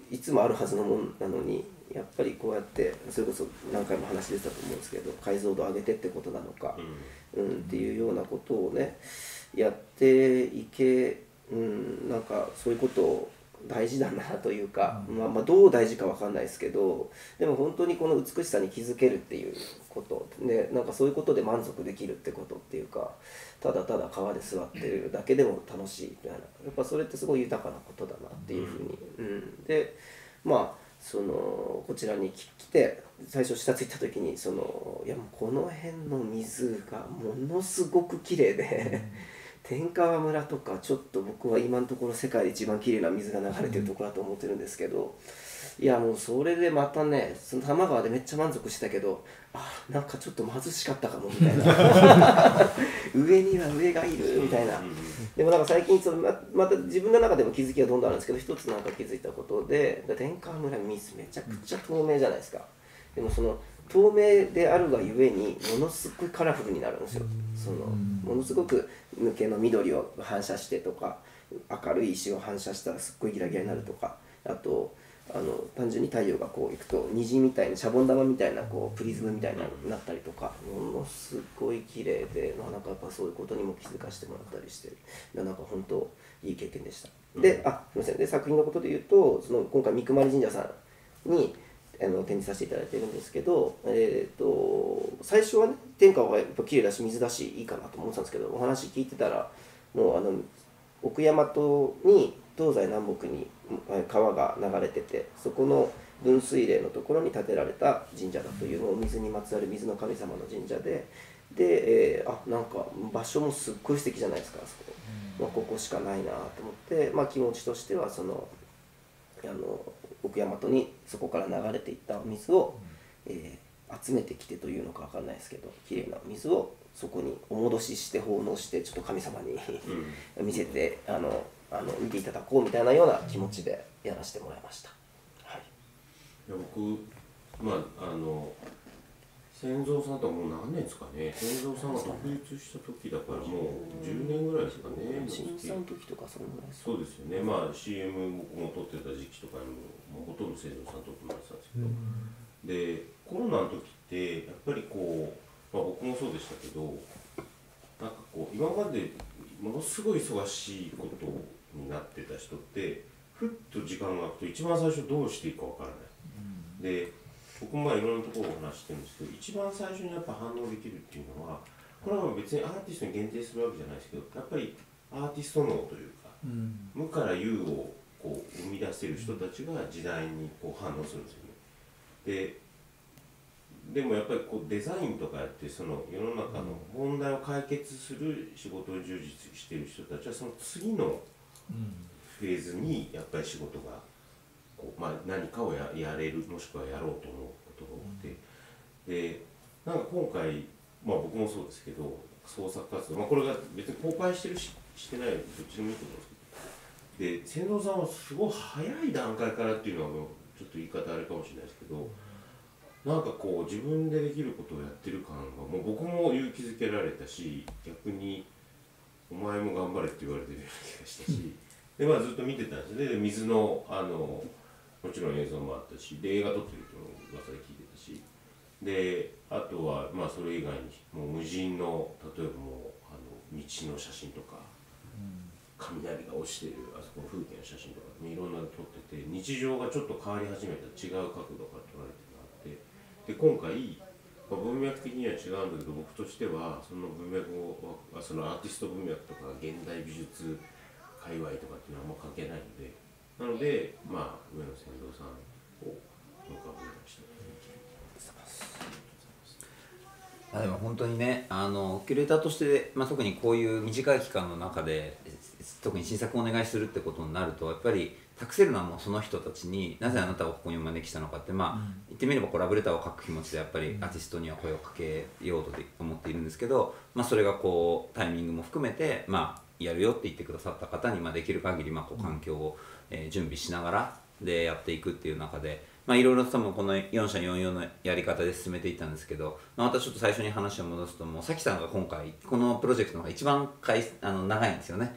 いつもあるはずのもんなのにやっぱりこうやってそれこそ何回も話出てたと思うんですけど解像度上げてってことなのか、っていうようなことをねやっていけ、なんかそういうことを大事だなというか、まあどう大事かわかんないですけど、でも本当にこの美しさに気づけるっていうことで、なんかそういうことで満足できるってことっていうか、ただただ川で座ってるだけでも楽しいみたいな、やっぱそれってすごい豊かなことだなっていうふうに、でまあこちらに来て最初視察行った時にいやもうこの辺の水がものすごく綺麗で、天川村とかちょっと僕は今のところ世界で一番綺麗な水が流れてるところだと思ってるんですけど、いやもうそれでまたねその多摩川でめっちゃ満足したけど、なんかちょっと貧しかったかもみたいな上には上がいるみたいな。でもなんか最近また自分の中でも気づきがどんどんあるんですけど、一つなんか気づいたことで、天川村水めちゃくちゃ透明じゃないですか。でもその透明であるがゆえにものすごいカラフルになるんですよ。ものすごく抜けの緑を反射してとか、明るい石を反射したらすっごいギラギラになるとか、あと単純に太陽がこう行くと虹みたいなシャボン玉みたいなこうプリズムみたいななったりとか、ものすごい綺麗で、なんかやっぱそういうことにも気づかせてもらったりして、なんか本当いい経験でした。で、すみません。で作品のことで言うと、今回三熊神社さんに展示させていただいてるんですけど、最初はね天川はやっぱ綺麗だし水だしいいかなと思ってたんですけど、お話聞いてたらもう奥大和に東西南北に川が流れてて、そこの分水嶺のところに建てられた神社だという、もう水にまつわる水の神様の神社で、なんか場所もすっごい素敵じゃないですか、そこ、ここしかないなと思って、気持ちとしては奥大和にそこから流れていった水を、集めてきてというのか分かんないですけど、きれいな水をそこにお戻しして奉納してちょっと神様に見せて見ていただこうみたいなような気持ちでやらせてもらいました。はい、 いや僕千蔵さんとはもう何年ですかね。千蔵さんが独立した時だからもう10年ぐらいですかね。 震災の時とかそのぐらいですか。 そうですよね。CM 僕も撮ってた時期とかにもほとんど千蔵さん撮ってもらってたんですけど、でコロナの時ってやっぱりこう、僕もそうでしたけど、なんかこう今までものすごい忙しいことになってた人ってふっと時間が空くと一番最初どうしていいかわからない、で僕もいろんなところを話してるんですけど、一番最初にやっぱ反応できるっていうのは、これは別にアーティストに限定するわけじゃないですけど、やっぱりアーティスト脳というか、無から有をこう生み出せる人たちが時代にこう反応するんですよね。でもやっぱりこうデザインとかやって世の中の問題を解決する仕事を充実している人たちはその次のフェーズにやっぱり仕事がこう、何かをやれる、もしくはやろうと思うことが多くて、でなんか今回、僕もそうですけど創作活動、これが別に公開してるししてないどっちでもいいと思うんですけど、で千蔵さんはすごい早い段階からっていうのはちょっと言い方あれかもしれないですけど、なんかこう自分でできることをやってる感がもう僕も勇気づけられたし、逆にお前も頑張れって言われてるような気がしたし、でずっと見てたんですよね。で水のもちろん映像もあったし、で映画撮ってるっていうのを噂で聞いてたし、であとはそれ以外にもう無人の例えばもう道の写真とか、雷が落ちてるあそこの風景の写真とか、いろんなの撮ってて、日常がちょっと変わり始めた違う角度から撮られてるのがあって、で今回、文脈的には違うんだけど、僕としてはその文脈をそのアーティスト文脈とか現代美術界隈とかっていうのはあんま関係ないので、上野千蔵さんを浮かべました。 でも本当にね、キュレーターとして、特にこういう短い期間の中で特に新作をお願いするってことになると、やっぱり託せるのはもうその人たちに、なぜあなたをここにお招きしたのかって、言ってみればラブレターを書く気持ちでやっぱりアーティストには声をかけようと思っているんですけど、それがこうタイミングも含めて、やるよって言ってくださった方に、できる限り環境を準備しながらでやっていくっていう中で、いろいろ多分この4社44のやり方で進めていったんですけど、またちょっと最初に話を戻すと、もうさきさんが今回このプロジェクトの方が一番長いんですよね。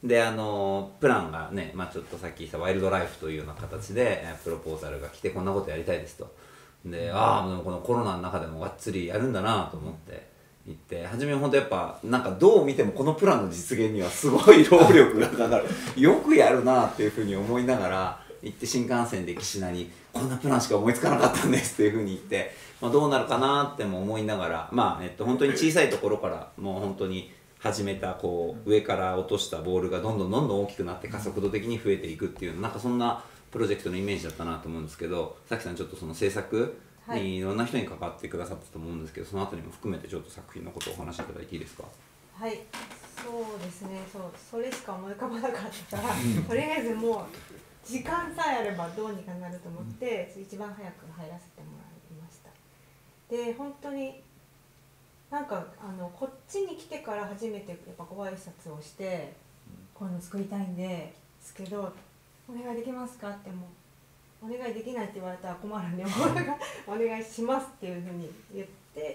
でプランがね、ちょっとさっき言ったワイルドライフというような形でプロポーザルが来てこんなことやりたいですと。ででもこのコロナの中でもがっつりやるんだなと思って行って、初めは本当やっぱなんかどう見てもこのプランの実現にはすごい労力がかかるよくやるなっていうふうに思いながら行って、新幹線で岸名にこんなプランしか思いつかなかったんですっていうふうに言って、どうなるかなっても思いながら、本当に小さいところからもう本当に始めたこう上から落としたボールがどんどん大きくなって加速度的に増えていくっていうなんかそんなプロジェクトのイメージだったなと思うんですけど、さきさんちょっとその制作にいろんな人に関わってくださったと思うんですけど、そのあたりも含めてちょっと作品のことをお話しいただいていいですか？ はい、そうですね、それしか思い浮かばなかったからとりあえずもう時間さえあればどうにかなると思って一番早く入らせてもらいました。で本当になんかこっちに来てから初めてやっぱご挨拶をしてこういうの作りたいんですけどお願いできますかってもうお願いできないって言われたら困るんでお願いしますっていうふうに言って、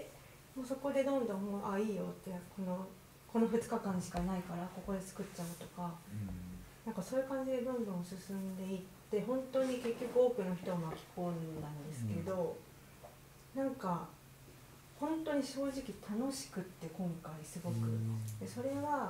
もうそこでどんどんもういいよってこの2日間しかないからここで作っちゃうとか、なんかそういう感じでどんどん進んでいって本当に結局多くの人を巻き込んだんですけど、なんか本当に正直楽しくって今回すごく、でそれは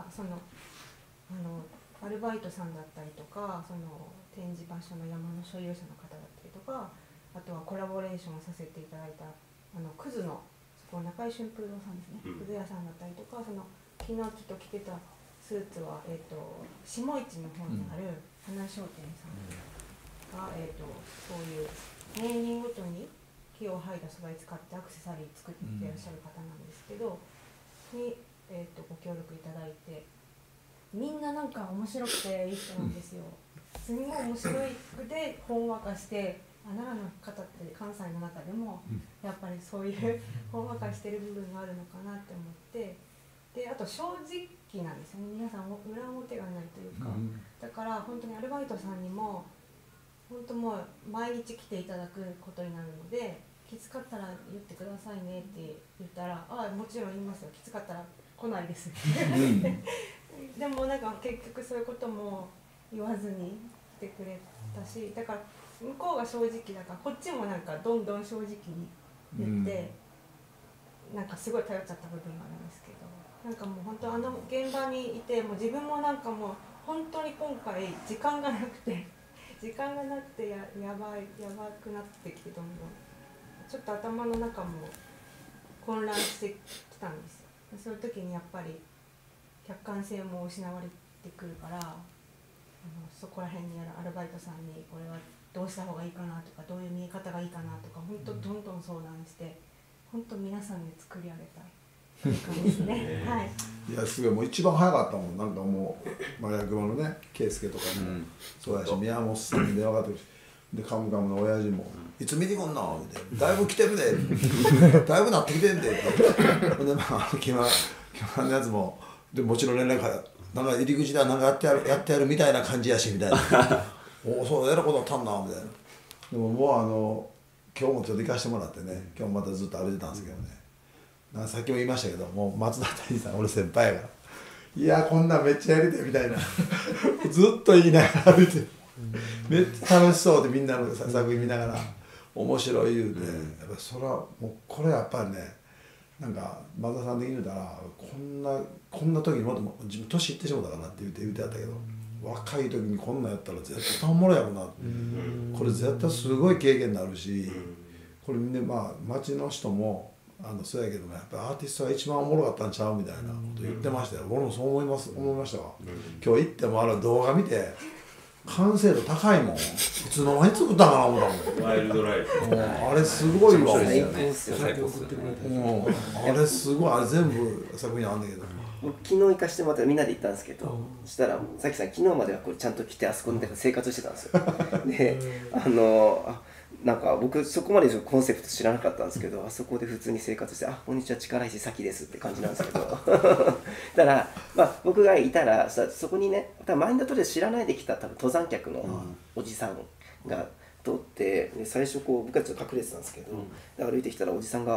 アルバイトさんだったりとか展示場所の山の所有者の方だったりとか、あとはコラボレーションをさせていただいたクズの中井春風堂さんですね、クズ屋さんだったりとか、昨日ちょっと着てたスーツは、下市の方にある花商店さんが、そういう年輪ごとに木を剥いだ素材使ってアクセサリー作っていらっしゃる方なんですけど、に、ご協力いただいて、みんななんか面白くていい人なんですよ。すごい面白くてほんわかして、奈良の方って関西の中でもやっぱりそういうほんわかしてる部分があるのかなって思って、であと正直なんですよね、皆さん裏表がないというか、だから本当にアルバイトさんにも本当もう毎日来ていただくことになるので、きつかったら言ってくださいねって言ったら、もちろん言いますよ、きつかったら来ないですでもなんか結局そういうことも言わずに来てくれたし、だから向こうが正直だからこっちもなんかどんどん正直に言って、なんかすごい頼っちゃった部分があるんですけど、なんかもう本当現場にいてもう自分もなんかもう本当に今回時間がなくてやばくなってきて、どんどんちょっと頭の中も混乱してきたんですよ。そういう時にやっぱり客観性も失われてくるから、そこら辺にあるアルバイトさんにこれはどうした方がいいかなとか、どういう見え方がいいかなとか、本当どんどん相談して、本当皆さんで作り上げた感じですねはい、 いやすごい、もう一番早かったもん。なんかもう役場のね圭介とかもそうだし、宮本さんに電話かかってくるし、でカムカムの親父も「いつ見に来んの?」みたいな「だいぶ来てるで」だいぶなってきてんで」ってで木村のやつもでもちろん連絡がなんか入り口ではなんかやってやるみたいな感じやしみたいな「おおそうやることあったんな」みたいな。でももう今日もちょっと行かしてもらってね、今日もまたずっと歩いてたんですけどね、なんかさっきも言いましたけど、もう松田谷さん俺先輩やから「いやこんなんめっちゃやりて」みたいなずっと言いながら歩いてめっちゃ楽しそうで、みんなの作品見ながら面白い言うて、やっぱそれはもうこれやっぱりね、なんか松田さん的に言うたらこんな時にもっと自分年いってしまうだからなって言うてやったけど、若い時にこんなんやったら絶対おもろいやろな、これ絶対すごい経験になるし、これね町の人もそうやけどもやっぱりアーティストが一番おもろかったんちゃうみたいなこと言ってましたよ。僕もそう思いましたわ。今日行っても動画見て完成度高いもん。いつの間に作ったかな思ったもん。 ワイルドライフ。 あれすごいわ。 最高ですよ。 あれすごい、あれ全部作品あんだけど。 昨日行かしてもらったらみんなで行ったんですけど、そしたらさきさん昨日まではこれちゃんと来てあそこで生活してたんですよ。でなんか僕そこまでコンセプト知らなかったんですけど、あそこで普通に生活して「あこんにちは力石咲です」って感じなんですけどだから僕がいたらそこにね、多分マインドトレー知らないで来た多分登山客のおじさんが通って、で最初僕はちょっと隠れてたんですけど、歩いてきたらおじさんが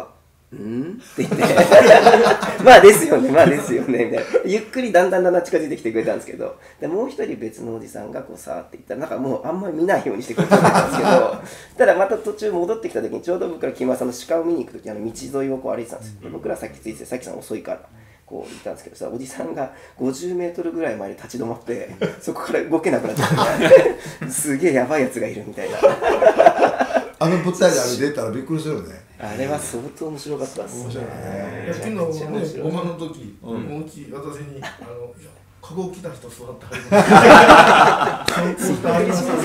んって言ってまあですよねまあですよねみたいなゆっくりだんだん近づいてきてくれたんですけど、でもう一人別のおじさんがこうさーって言ったらなんかもうあんまり見ないようにしてくれたんですけどただまた途中戻ってきた時にちょうど僕ら木村さんの鹿を見に行く時道沿いをこう歩いてたんですよ。で僕らさっきついててさっきさん遅いからこう行ったんですけどさ、おじさんが50メートルぐらい前に立ち止まってそこから動けなくなっちゃってすげえやばいやつがいるみたいなあの舞台であれ出たらびっくりするよね。 あれは相当面白かったです。 面白いね。 昨日ね、ごまの時、もううち私にいやカゴ着た人座ってはります参考してはり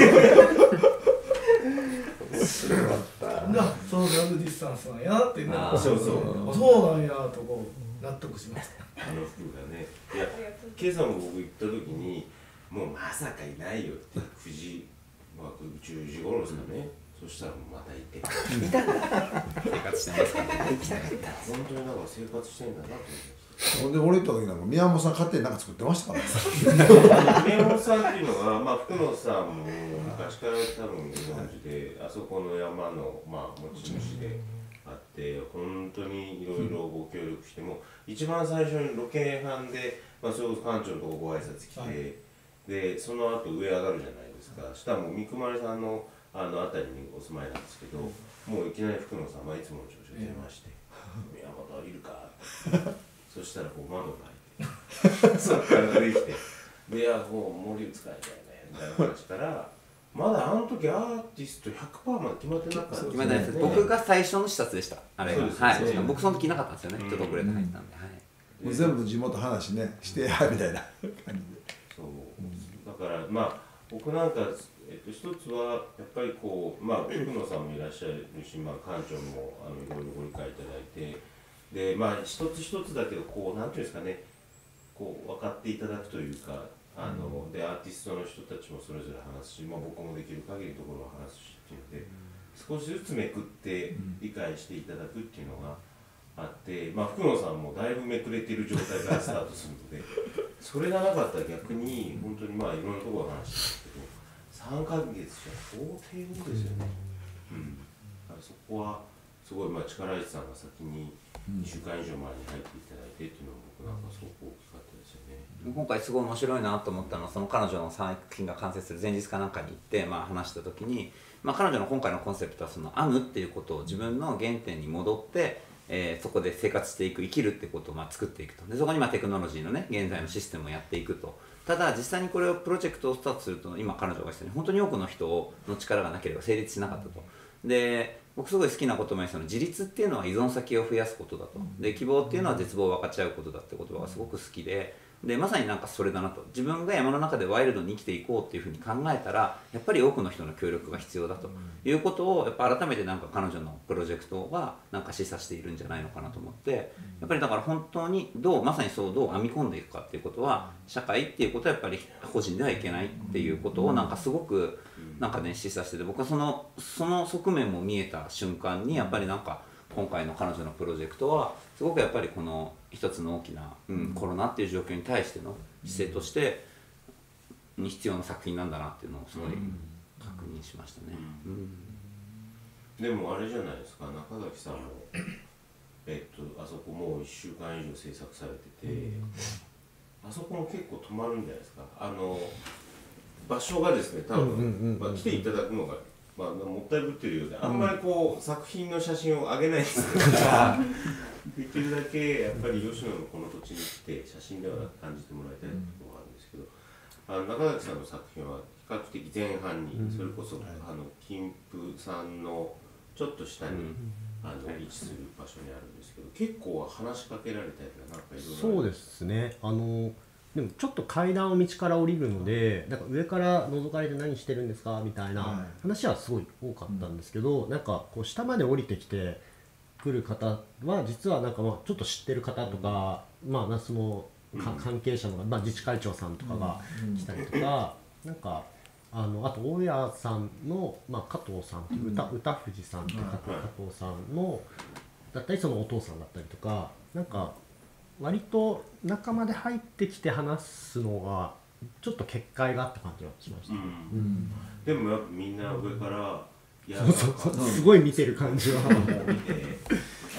ます面白かったそうラグディスタンスなんやってね、 そうなんやとこう納得しました。 あの服がね、いや今朝も僕行った時にもうまさかいないよって9時、10時頃ですかね、そしたらまたいて生活してますからね。 本当になんか生活してんだなと思って。 ほんで俺行った時なんか宮本さん勝手になんか作ってましたからね。 宮本さんっていうのが、福野さんも昔から多分ご存知で、あそこの山の、持ち主であって、本当にいろいろご協力しても、一番最初にロケ班で、それこそ館長のとこご挨拶来て、でその後上上がるじゃないですか。下も三熊さんのあたりにお住まいなんですけど、もういきなり福野さんはいつもの調子を出まして「宮本いるか?」そしたらこう窓が開いてそっから出てきて「でもう森使いだよね」みたいな話からまだあの時アーティスト 100% まで決まってなかった決まってないです。僕が最初の視察でしたあれが。僕その時いなかったんですよね。ちょっと遅れて入ったんで。 もう全部地元話ねしてやみたいな感じで。 そうだから僕なんか一つはやっぱりこう福野さんもいらっしゃるし、館長もいろいろご理解いただいて、で一つ一つだけどこうなんていうんですかね、こう分かっていただくというか、でアーティストの人たちもそれぞれ話すし、僕もできる限りのところを話すしっていうので、少しずつめくって理解していただくっていうのがあって、福野さんもだいぶめくれている状態からスタートするので、それがなかったら逆に本当にいろんなところを話してるんですけど、3ヶ月じゃ到底無理ですよね。だからそこはすごい力石さんが先に2週間以上前に入っていただいてっていうのも僕なんかすごく大きかったですよね。 今回すごい面白いなと思ったのは、その彼女の作品が完成する前日かなんかに行って話した時に、彼女の今回のコンセプトはその編むっていうことを自分の原点に戻ってそこで生活していく、生きるってことを作っていくと。でそこにテクノロジーのね現在のシステムをやっていくと。ただ実際にこれをプロジェクトをスタートすると、今彼女がしたように本当に多くの人の力がなければ成立しなかったと。で僕すごい好きな言葉に自立っていうのは依存先を増やすことだと。で希望っていうのは絶望を分かち合うことだって言葉がすごく好きで、まさにそれだなと。自分が山の中でワイルドに生きていこうっていうふうに考えたら、やっぱり多くの人の協力が必要だということをやっぱ改めて彼女のプロジェクトが示唆しているんじゃないのかなと思って、やっぱりだから本当にまさにどう編み込んでいくかっていうことは、社会っていうことはやっぱり個人ではいけないっていうことをすごく示唆してて、僕はその側面も見えた瞬間に、やっぱり今回の彼女のプロジェクトはすごくやっぱりこの一つの大きな、コロナっていう状況に対しての姿勢としてに必要な作品なんだなっていうのをすごい確認しましたね。 でもあれじゃないですか、中崎さんもあそこもう1週間以上制作されてて、あそこも結構止まるんじゃないですか。場所がですね、多分来ていただくのがもったいぶってるようで、あんまり作品の写真を上げないですけどできるだけやっぱり吉野のこの土地に来て写真ではなく感じてもらいたいところがあるんですけど、中崎さんの作品は比較的前半に、それこそ金峰さんのちょっと下に位置する場所にあるんですけど、結構話しかけられたりとかいろいろ。 そうですね。でもちょっと階段を道から降りるので、上から覗かれて何してるんですかみたいな話はすごい多かったんですけど、下まで降りてきてくる方は実はちょっと知ってる方とか、その関係者の、自治会長さんとかが来たりとか、あと大家さんの、加藤さんっていう歌藤さんって加藤さんのだったり、そのお父さんだったりとか、割と中まで入ってきて話すのがちょっと結界があった感じがしました。 でもやっぱみんな上からすごい見てる感じは見て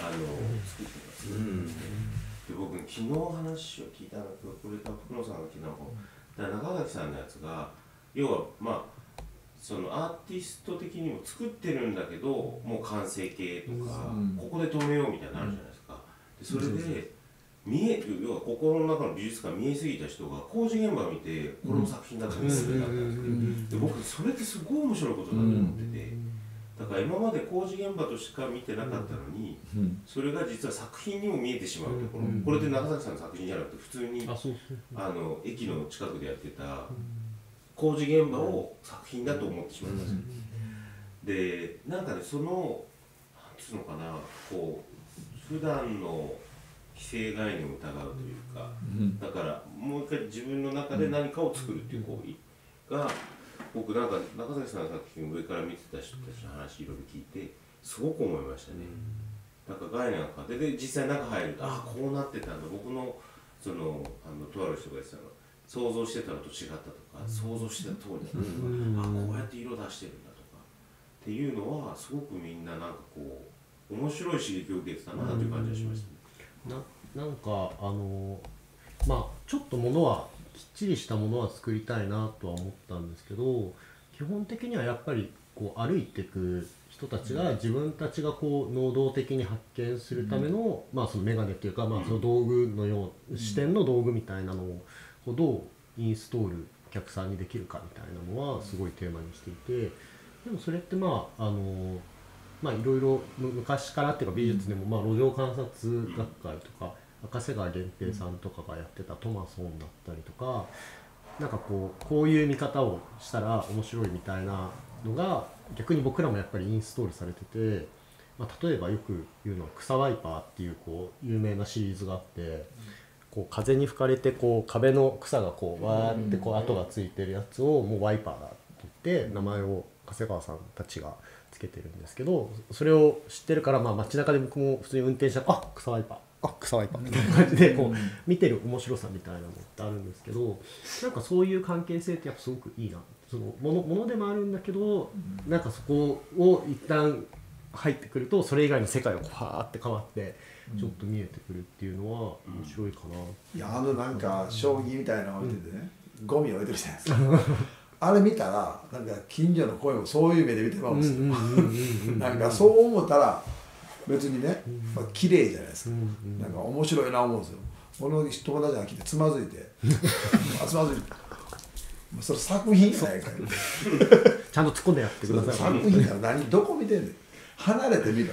作ってますね。で僕昨日話を聞いたのがこれ多分福野さんが聞いたのか中崎さんのやつが要はそのアーティスト的にも作ってるんだけどもう完成形とか、ここで止めようみたいなのあるじゃないですか。でそれで要は心の中の美術館見えすぎた人が工事現場を見てこの作品だと思ってたんですけど、僕それってすごい面白いことだと思ってて、だから今まで工事現場としか見てなかったのに、それが実は作品にも見えてしまうところ、これで中崎さんの作品じゃなくて普通に駅の近くでやってた工事現場を作品だと思ってしまいます。でなんかねそのなんつうのかなこう普段の既成概念を疑うというか、だからもう一回自分の中で何かを作るっていう行為が僕なんか中崎さんの作品を上から見てた人たちの話いろいろ聞いてすごく思いましたね。なんか概念が変わってで実際中入るとこうなってたんだ、僕のそのとある人が言ってたの想像してたのと違ったとか、想像してた通りだったとか、こうやって色出してるんだとかっていうのはすごくみんななんかこう面白い刺激を受けてたなという感じがしましたね。 なんかちょっとものはきっちりしたものは作りたいなとは思ったんですけど、基本的にはやっぱりこう歩いていく人たちが自分たちがこう能動的に発見するための、そのメガネっていうか、その道具の視点の道具みたいなのをどうインストールお客さんにできるかみたいなのはすごいテーマにしていて、でもそれっていろいろ昔からっていうか美術でも路上観察学会とか赤瀬川源平さんとかがやってたトマソンだったりとか、なんかこういう見方をしたら面白いみたいなのが逆に僕らもやっぱりインストールされてて、例えばよく言うのは草ワイパーっていう有名なシリーズがあって、風に吹かれて壁の草がわーって跡がついてるやつをもうワイパーだって言って名前を長谷川さんたちがつけてるんですけど、それを知ってるから街中で僕も普通に運転したら草ワイパー草ワイパーみたいな感じで見てる面白さみたいなのってあるんですけど、なんかそういう関係性ってやっぱすごくいいな、そのものでもあるんだけど、なんかそこを一旦入ってくるとそれ以外の世界がパーって変わってちょっと見えてくるっていうのは面白いかな。 いやなんか将棋みたいなの置いててね、ゴミ置いてるじゃないですかあれ見たらなんか近所の声もそういう目で見てまうんですよなんかそう思ったら別にね、綺麗じゃないですか、なんか面白いな思うんですよ。この友達が来てつまずいてつまずいてそれ作品やないかよちゃんと突っ込んでやってください。 作品やどこ見てんねん、離れてみろよ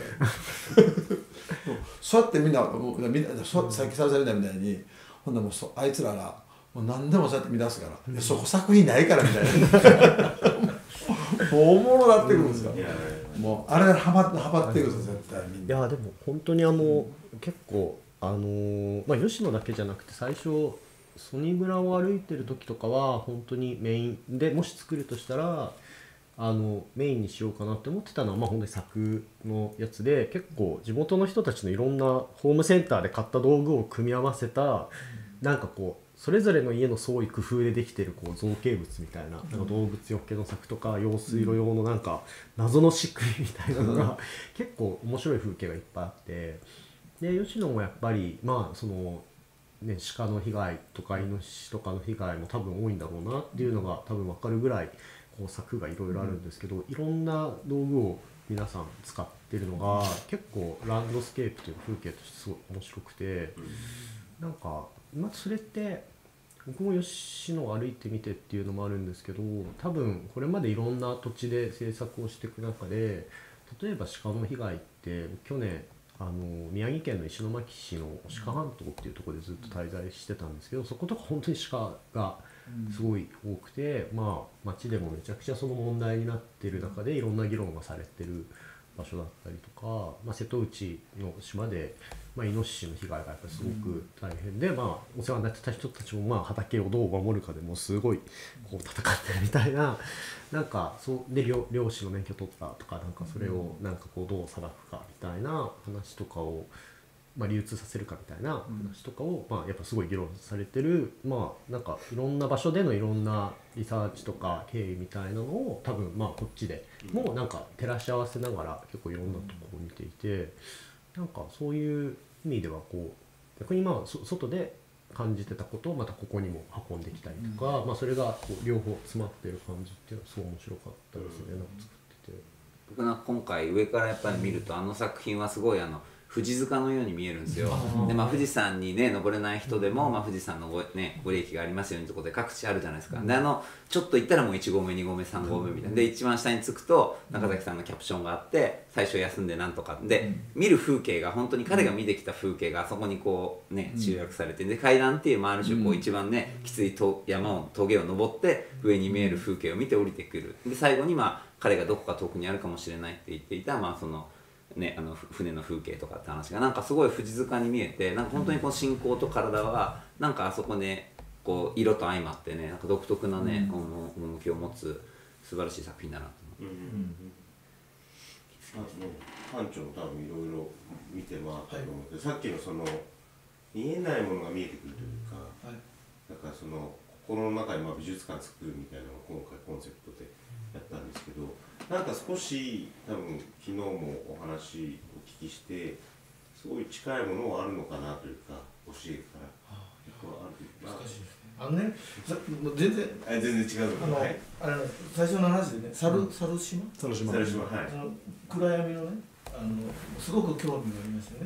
そうやってみんなさっきされたみたいにほんならもうあいつらがもう何でもそうやって見出すから、そこ作品ないからみたいなもうおもろなってくるんですよ。もうあれがはまってくるんですよ絶対みんな。 いやでも本当に結構吉野だけじゃなくて最初ソニ村を歩いてる時とかは本当にメインでもし作るとしたらメインにしようかなって思ってたのは本当に作のやつで、結構地元の人たちのいろんなホームセンターで買った道具を組み合わせた、なんかそれぞれの家の創意工夫でできてる造形物みたいな、なんか動物よけの柵とか用水路用のなんか謎の仕組みみたいなのが結構面白い風景がいっぱいあって、で吉野もやっぱりそのね鹿の被害とかイノシシとかの被害も多分多いんだろうなっていうのが多分分かるぐらい柵がいろいろあるんですけど、いろんな道具を皆さん使ってるのが結構ランドスケープという風景としてすごい面白くて、なんかそれって僕も吉野を歩いてみてっていうのもあるんですけど、多分これまでいろんな土地で制作をしていく中で、例えば鹿の被害って去年宮城県の石巻市の鹿半島っていうところでずっと滞在してたんですけど、そことか本当に鹿がすごい多くて、町でもめちゃくちゃその問題になってる中でいろんな議論がされてる場所だったりとか、瀬戸内の島で、イノシシの被害がやっぱりすごく大変で、お世話になってた人たちも畑をどう守るかでもすごい戦ってるみたいな、なんかそうで漁師の免許取ったとか、なんかそれをなんかどうさばくかみたいな話とかを、流通させるかみたいな話とかを、やっぱすごい議論されてる、なんかいろんな場所でのいろんなリサーチとか経緯みたいなのを多分こっちでもうなんか照らし合わせながら結構いろんなところを見ていて、 なんかそういう意味ではこう逆にまあ外で感じてたことをまたここにも運んできたりとか、まあ、それがこう両方詰まってる感じっていうのはすごい面白かったですね、なんか作ってて。 僕は今回上からやっぱり見ると、あの作品はすごい富士塚のように見えるんですよ。で、まあ、富士山にね登れない人でも、まあ、富士山のご利益がありますようにということで各地あるじゃないですか。でちょっと行ったらもう1合目2合目3合目みたいなで、一番下に着くと中崎さんのキャプションがあって、最初休んでなんとかで、見る風景が本当に彼が見てきた風景がそこにこうね集約されて、で階段っていう、まあ、ある種こう一番ねきつい峠を登って上に見える風景を見て降りてくる。で最後にまあ彼がどこか遠くにあるかもしれないって言っていた、まあそのね、船の風景とかって話がなんかすごい富士塚に見えて、なんか本当にこの信仰と体はなんかあそこでこう色と相まってね、なんか独特なね、趣を持つ素晴らしい作品だなと思って。 館長も多分いろいろ見て回ったと思うけど、さっきのその見えないものが見えてくるというか、だからその心の中にまあ美術館作るみたいなのを今回コンセプトでやったんですけど、なんか少し多分昨日もお話お聞きしてすごい近いものはあるのかなというか、教えから。 難しいですね。もう全然違うの。 あれ最初の話でね、猿島、 その暗闇のね、すごく興味がありましたね。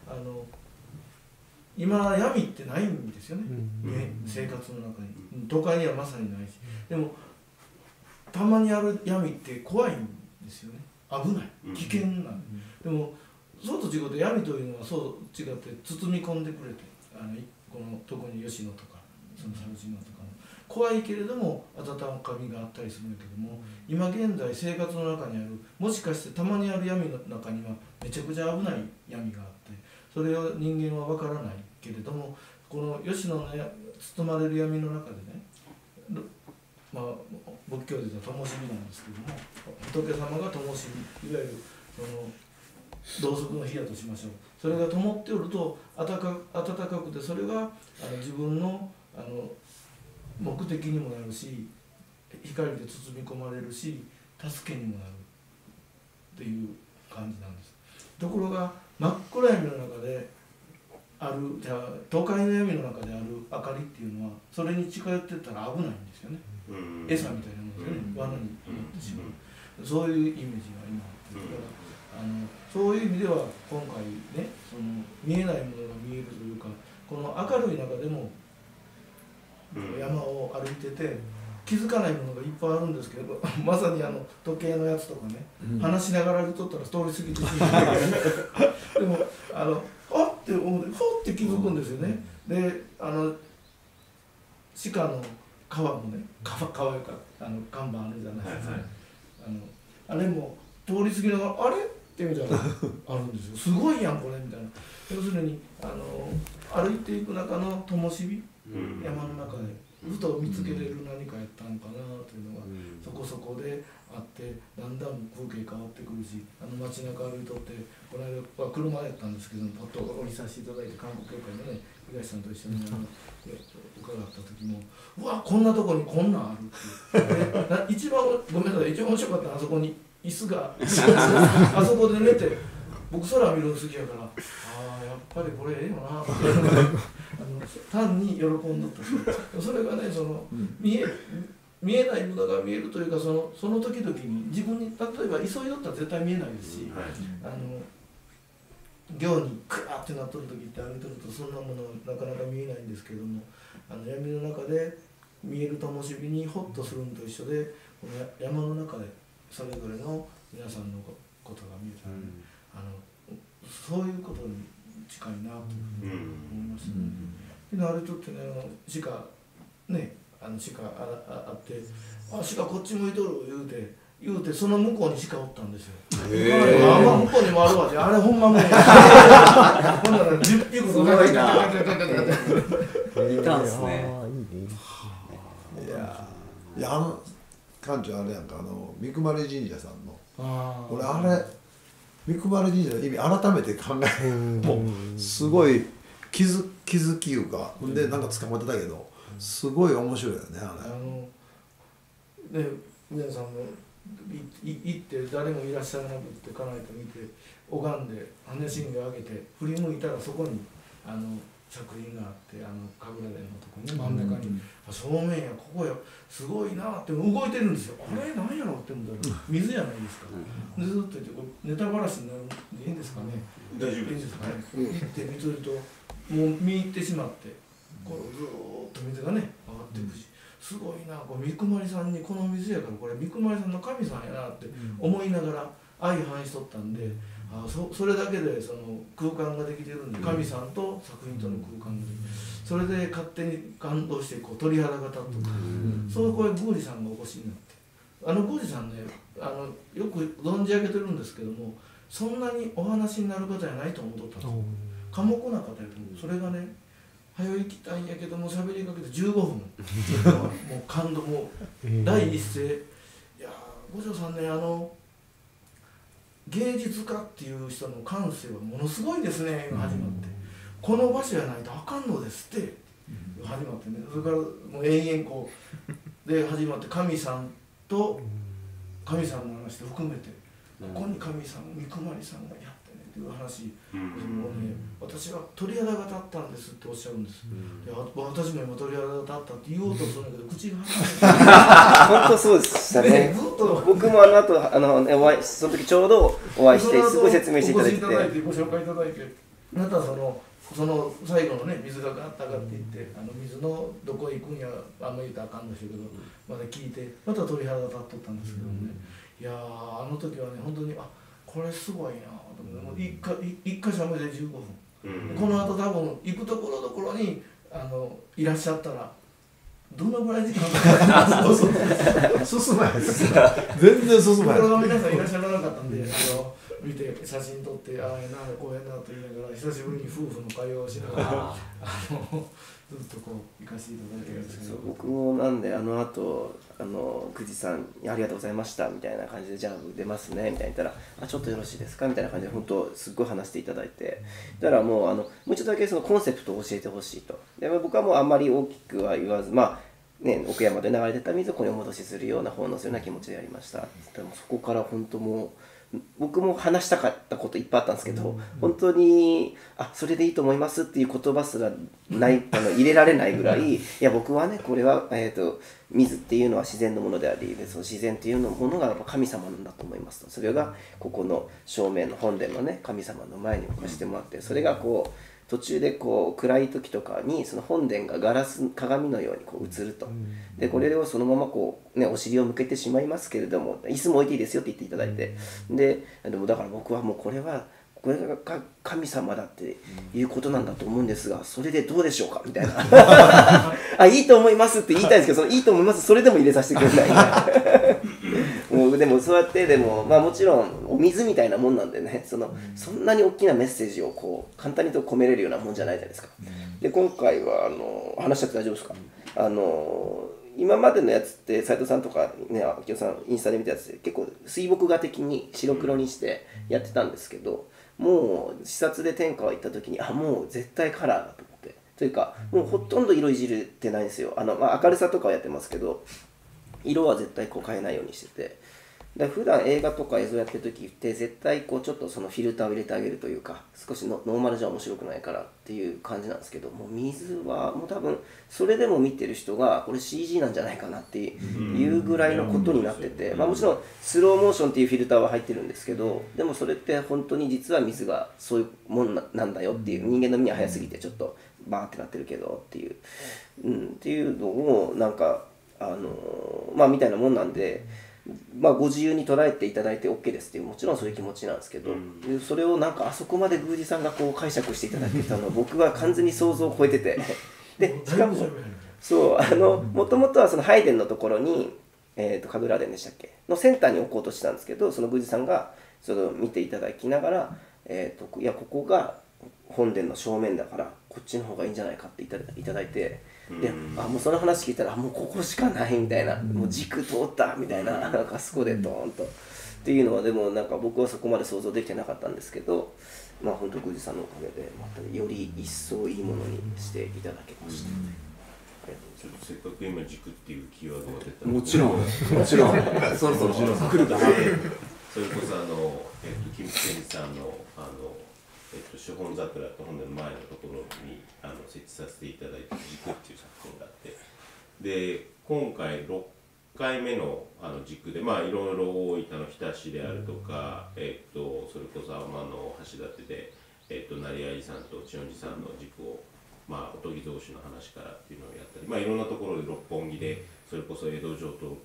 今闇ってないんですよね、生活の中に。都会にはまさにないし、でもたまにある闇って怖いんですよね。危ない、危険なん、でもそうと違って闇というのはそう違って包み込んでくれて、この特に吉野とかその猿島とかの怖いけれども温かみがあったりするんだけども、今現在生活の中にある、もしかしてたまにある闇の中にはめちゃくちゃ危ない闇があって、それを人間は分からないけれども、この吉野の包まれる闇の中でね、まあ、仏教で言うと灯火なんですけども、仏様が灯火、いわゆるその同側の火だとしましょう。それが灯っておると暖かくて、それが自分の目的にもなるし、光で包み込まれるし、助けにもなるっていう感じなんです。ところが真っ暗闇の中である、じゃあ都会の闇の中である明かりっていうのは、それに近寄っていったら危ないんですよね。餌みたいなものですよね、罠になってしまう。そういうイメージが今あって、だからそういう意味では今回ね、その見えないものが見えるというか、この明るい中でも山を歩いてて気づかないものがいっぱいあるんですけど、まさに時計のやつとかね、話しながら歩いとったら通り過ぎてしまうでもあって思ってほって気づくんですよね。で鹿の川もね、川か看板あるじゃないですか、あれも通り過ぎながらあれってみたいなあるんですよ。すごいやんこれみたいな。要するに歩いていく中の灯火、山の中でふと見つけれる何かやったのかなというのがそこそこであって、だんだん風景変わってくるし、街中歩いとって、この間は車やったんですけど、パッと降りさせていただいて、韓国教会のね東さんと一緒に伺った時も、うわこんなとこにこんなんあるっていう一番ごめんなさい、一番面白かったのはあそこに椅子があそこで寝て、僕空見るの好きやから、ああやっぱりこれええよなって単に喜んどった。それがね、その見えないものが見えるというか、その時々に自分に、例えば急いどったら絶対見えないですし、行にクワーってなっとる時って歩いとるとそんなものなかなか見えないんですけども、闇の中で見える灯火にホッとするのと一緒で、この山の中でそれぞれの皆さんのことが見えたら、そういうことに近いなというふうに思いましたね。であれちょっとね、鹿あって、鹿こっち向いとる言うてその向こうに鹿おったんですよ。向こうにもあるわって、あれほんまもうほんなら10匹すごいな。いたんですね。 いや館長あれやんか、三熊神社さんの俺あれ三熊神社の意味改めて考えもうすごい気づきいうか、ほんでなんか捕まってたけど、すごい面白いよねあれ。 ね、皆さんも行って誰もいらっしゃらなくて家内と見て拝んで般若心経を上げて振り向いたらそこに作品があって神楽殿のとこに真ん中に、正面やここやすごいなって動いてるんですよ。これ何やろって思ったら水じゃないですか。でずっと言ってネタばらしになるんでいいんですかね。 大丈夫です。 いいんですかね。行って見とるともう見入ってしまってこうずーっと水がね上がっていくし、すごいなこれ三kumariさんにこの水やからこれ三kumariさんの神さんやなって思いながら相反しとったんで。それだけでその空間ができてるんで神さんと作品との空間ができてそれで勝手に感動してこう鳥肌が立つとかそうこれ宮司さんがお越しになって宮司さんねよく存じ上げてるんですけどもそんなにお話になる方じゃないと思っとったんですよ。寡黙な方やと思う。それがね早行きたいんやけども喋りかけて15分もう感動もう第一声いや五条さんね芸術家っていう人の感性はものすごいですねが始まってこの場所やないとあかんのですって始まってねそれからもう延々こうで始まって神さんと神さんの話と含めてここに神さん三kumariさんがやってねっていう話もうね私は鳥肌が立ったんですっておっしゃるんです。で私も今鳥肌が立ったって言おうとするんだけど口が本当そうでしたね。僕も後お会いその時ちょうどお会いしてすごい説明していただいてご紹介いただいてまたその最後のね水がガッと上がっていって水のどこへ行くんやあんまり言ったらあかんのでしょうけどまだ聞いてまた鳥肌が立っとったんですけどね、いやあの時はね本当にこれすごいなと思って一箇所目で15分、この後多分行くところどころにいらっしゃったらどのぐらい時間かかる進まないです全然進まない。 皆さんいらっしゃらなかったんで見て写真撮ってああえなこうやなと言いながら久しぶりに夫婦の会話をしながらずっとこう行かせていただいてるんですけど僕もなんで後久慈さんありがとうございましたみたいな感じでじゃあ出ますねみたいな言ったらちょっとよろしいですかみたいな感じで本当すっごい話していただいてだからもうもう一度だけそのコンセプトを教えてほしいとで僕はもうあんまり大きくは言わず奥山で流れてた水をここにお戻しするような奉納するような気持ちでやりました。でもそこから本当もう僕も話したかったこといっぱいあったんですけど、本当にそれでいいと思いますっていう言葉すらない入れられないぐらいいや僕はねこれは、水っていうのは自然のものでありその自然っていうものが神様なんだと思いますとそれがここの正面の本殿のね神様の前に置かせてもらってそれがこう途中でこう暗い時とかにその本殿が鏡のようにこう映るとでこれをそのままこう、ね、お尻を向けてしまいますけれども椅子も置いていいですよって言っていただいてでもだから僕はもうこれが神様だっていうことなんだと思うんですがそれでどうでしょうかみたいないいと思いますって言いたいんですけどそのいいと思いますそれでも入れさせてくれないもうでもそうやってでももちろんお水みたいなもんなんでねそんなに大きなメッセージをこう簡単にと込めれるようなもんじゃないじゃないですか。で今回は話しちゃって大丈夫ですか。今までのやつって斉藤さんとかね明夫さんインスタで見たやつで結構水墨画的に白黒にしてやってたんですけどもう視察で天川行った時にもう絶対カラーだと思ってというかもうほとんど色いじれてないんですよ。明るさとかはやってますけど色は絶対こう変えないようにしてて普段映画とか映像やってる時って絶対こうちょっとそのフィルターを入れてあげるというか少しノーマルじゃ面白くないからっていう感じなんですけどもう水はもう多分それでも見てる人がこれ CG なんじゃないかなっていうぐらいのことになっててもちろんスローモーションっていうフィルターは入ってるんですけどでもそれって本当に実は水がそういうもんなんだよっていう人間の目には早すぎてちょっとバーってなってるけどっていう、っていうのをなんかみたいなもんなんで。ご自由に捉えていただいて OK ですっていうもちろんそういう気持ちなんですけど、それをなんかあそこまで宮司さんがこう解釈していただいてたのは僕は完全に想像を超えててでしかももともとはその拝殿のところに神楽殿でしたっけのセンターに置こうとしたんですけどその宮司さんがそれを見ていただきながら、いやここが本殿の正面だからこっちの方がいいんじゃないかっていただいてでもうその話聞いたらもうここしかないみたいなもう軸通ったみたいななんかそこでドーンとっていうのはでもなんか僕はそこまで想像できてなかったんですけど本当宮司さんのおかげでまたより一層いいものにしていただけましたのでちょっとせっかく今軸っていうキーワードが出たもちろんそろそろ来るかな。 それこそ金健さんの資本桜と本殿の前のところに設置させていただいた軸っていう作品があって、で今回6回目の軸でいろいろ大分の日田市であるとか、それこそ天の橋立で成合さんと千代寺さんの軸をおとぎ造詞の話からっていうのをやったり、いろんなところで六本木でそれこそ江戸城と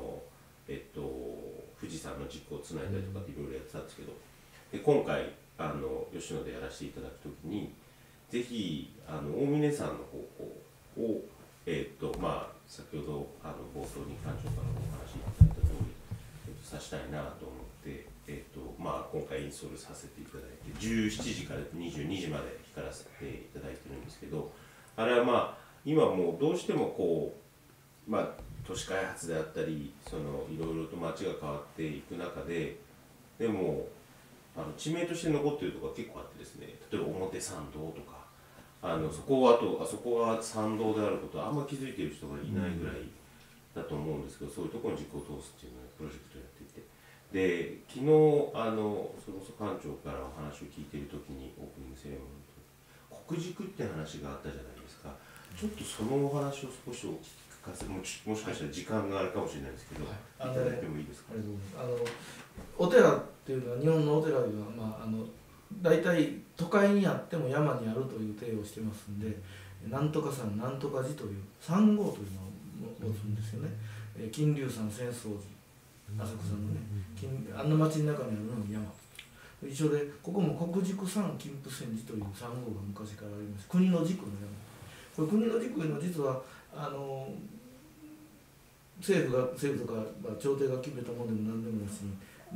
富士山の軸をつないだりとかっていろいろやってたんですけど、で今回吉野でやらせていただくときにぜひ大峰山の方向を先ほど冒頭に館長からお話しいただいた通り、さしたいなと思って、今回インストールさせていただいて17時から22時まで光らせていただいてるんですけど、あれは今もうどうしても都市開発であったりいろいろと街が変わっていく中で、でも地名として残っているところが結構あってですね、例えば表参道とかそこが参道であることはあんま気づいている人がいないぐらいだと思うんですけど、そういうところに軸を通すっていうのをプロジェクトやっていて、で昨日それこそ館長からお話を聞いている時にオープニングセレモニーの国軸って話があったじゃないですか。ちょっとそのお話を少しお聞かせ、もしかしたら時間があるかもしれないですけど、いただいてもいいですか。 お寺っていうのは日本のお寺では大体都会にあっても山にあるという体をしてますんで、なんとか山なんとか寺という三号というのを持つんですよね。金龍山浅草寺浅草のねあんな町の中にあるのに山一緒で、ここも国軸山金峰山寺という三号が昔からあります。国の軸の山、これ国の軸の実は政府とか、朝廷が決めたものでも何でもなしに、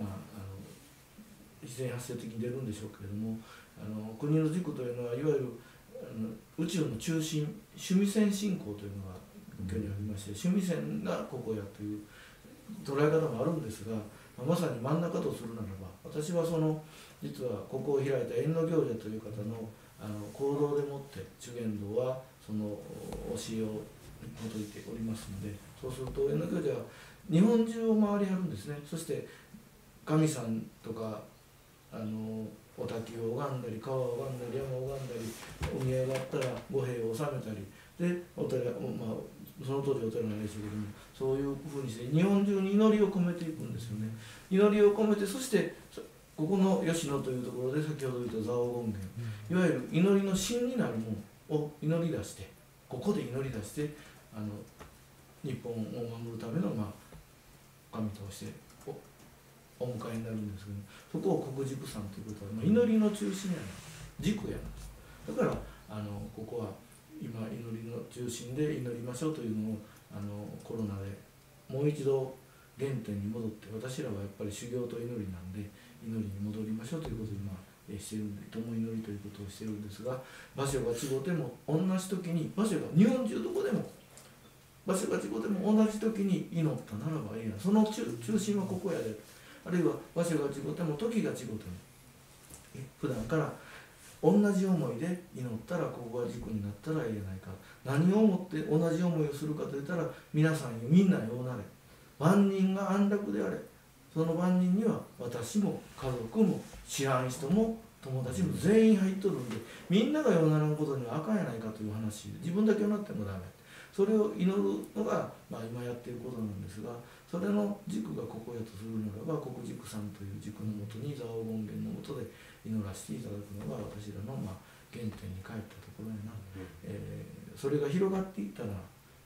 自然発生的に出るんでしょうけれども、国の軸というのはいわゆる宇宙の中心須弥山信仰というのが仏教にありまして、須弥山がここやという捉え方もあるんですが、まさに真ん中とするならば、私は実はここを開いた円の行者という方の行動でもって修験道はその教えを基いておりますので、そうすると円の行者は日本中を回りはるんですね。そして神さんとかお滝を拝んだり川を拝んだり山を拝んだり、お宮があったら御幣を納めたりで、お寺その当時お寺なんでしょうけども、そういうふうにして日本中に祈りを込めていくんですよね。祈りを込めて、そしてここの吉野というところで先ほど言った蔵王権現、いわゆる祈りの真になるものを祈り出して、ここで祈り出して日本を守るための神としてお迎えになるんですけど、そこを国軸山ということは、祈りの中心やな、軸やな。だからここは今祈りの中心で祈りましょうというのをコロナでもう一度原点に戻って、私らはやっぱり修行と祈りなんで祈りに戻りましょうということでしているんで、共祈りということをしているんですが、場所が違うても同じ時に、場所が日本中どこでも場所が違うても同じ時に祈ったならばいいや、その中心はここやで、あるいは場所が違うても時が違うても普段から同じ思いで祈ったらここが軸になったらええやないか。何をもって同じ思いをするかといったら、皆さんよみんなようなれ、万人が安楽であれ、その万人には私も家族も知らん人も友達も全員入っとるんで、みんながようならんことにはあかんやないかという話で、自分だけようなってもダメ、それを祈るのが、今やっていることなんですが、それの軸がここやとするならば、国軸さんという軸のもとに蔵王権現のもとで祈らせていただくのが私らの原点に帰ったところやな。それが広がっていったら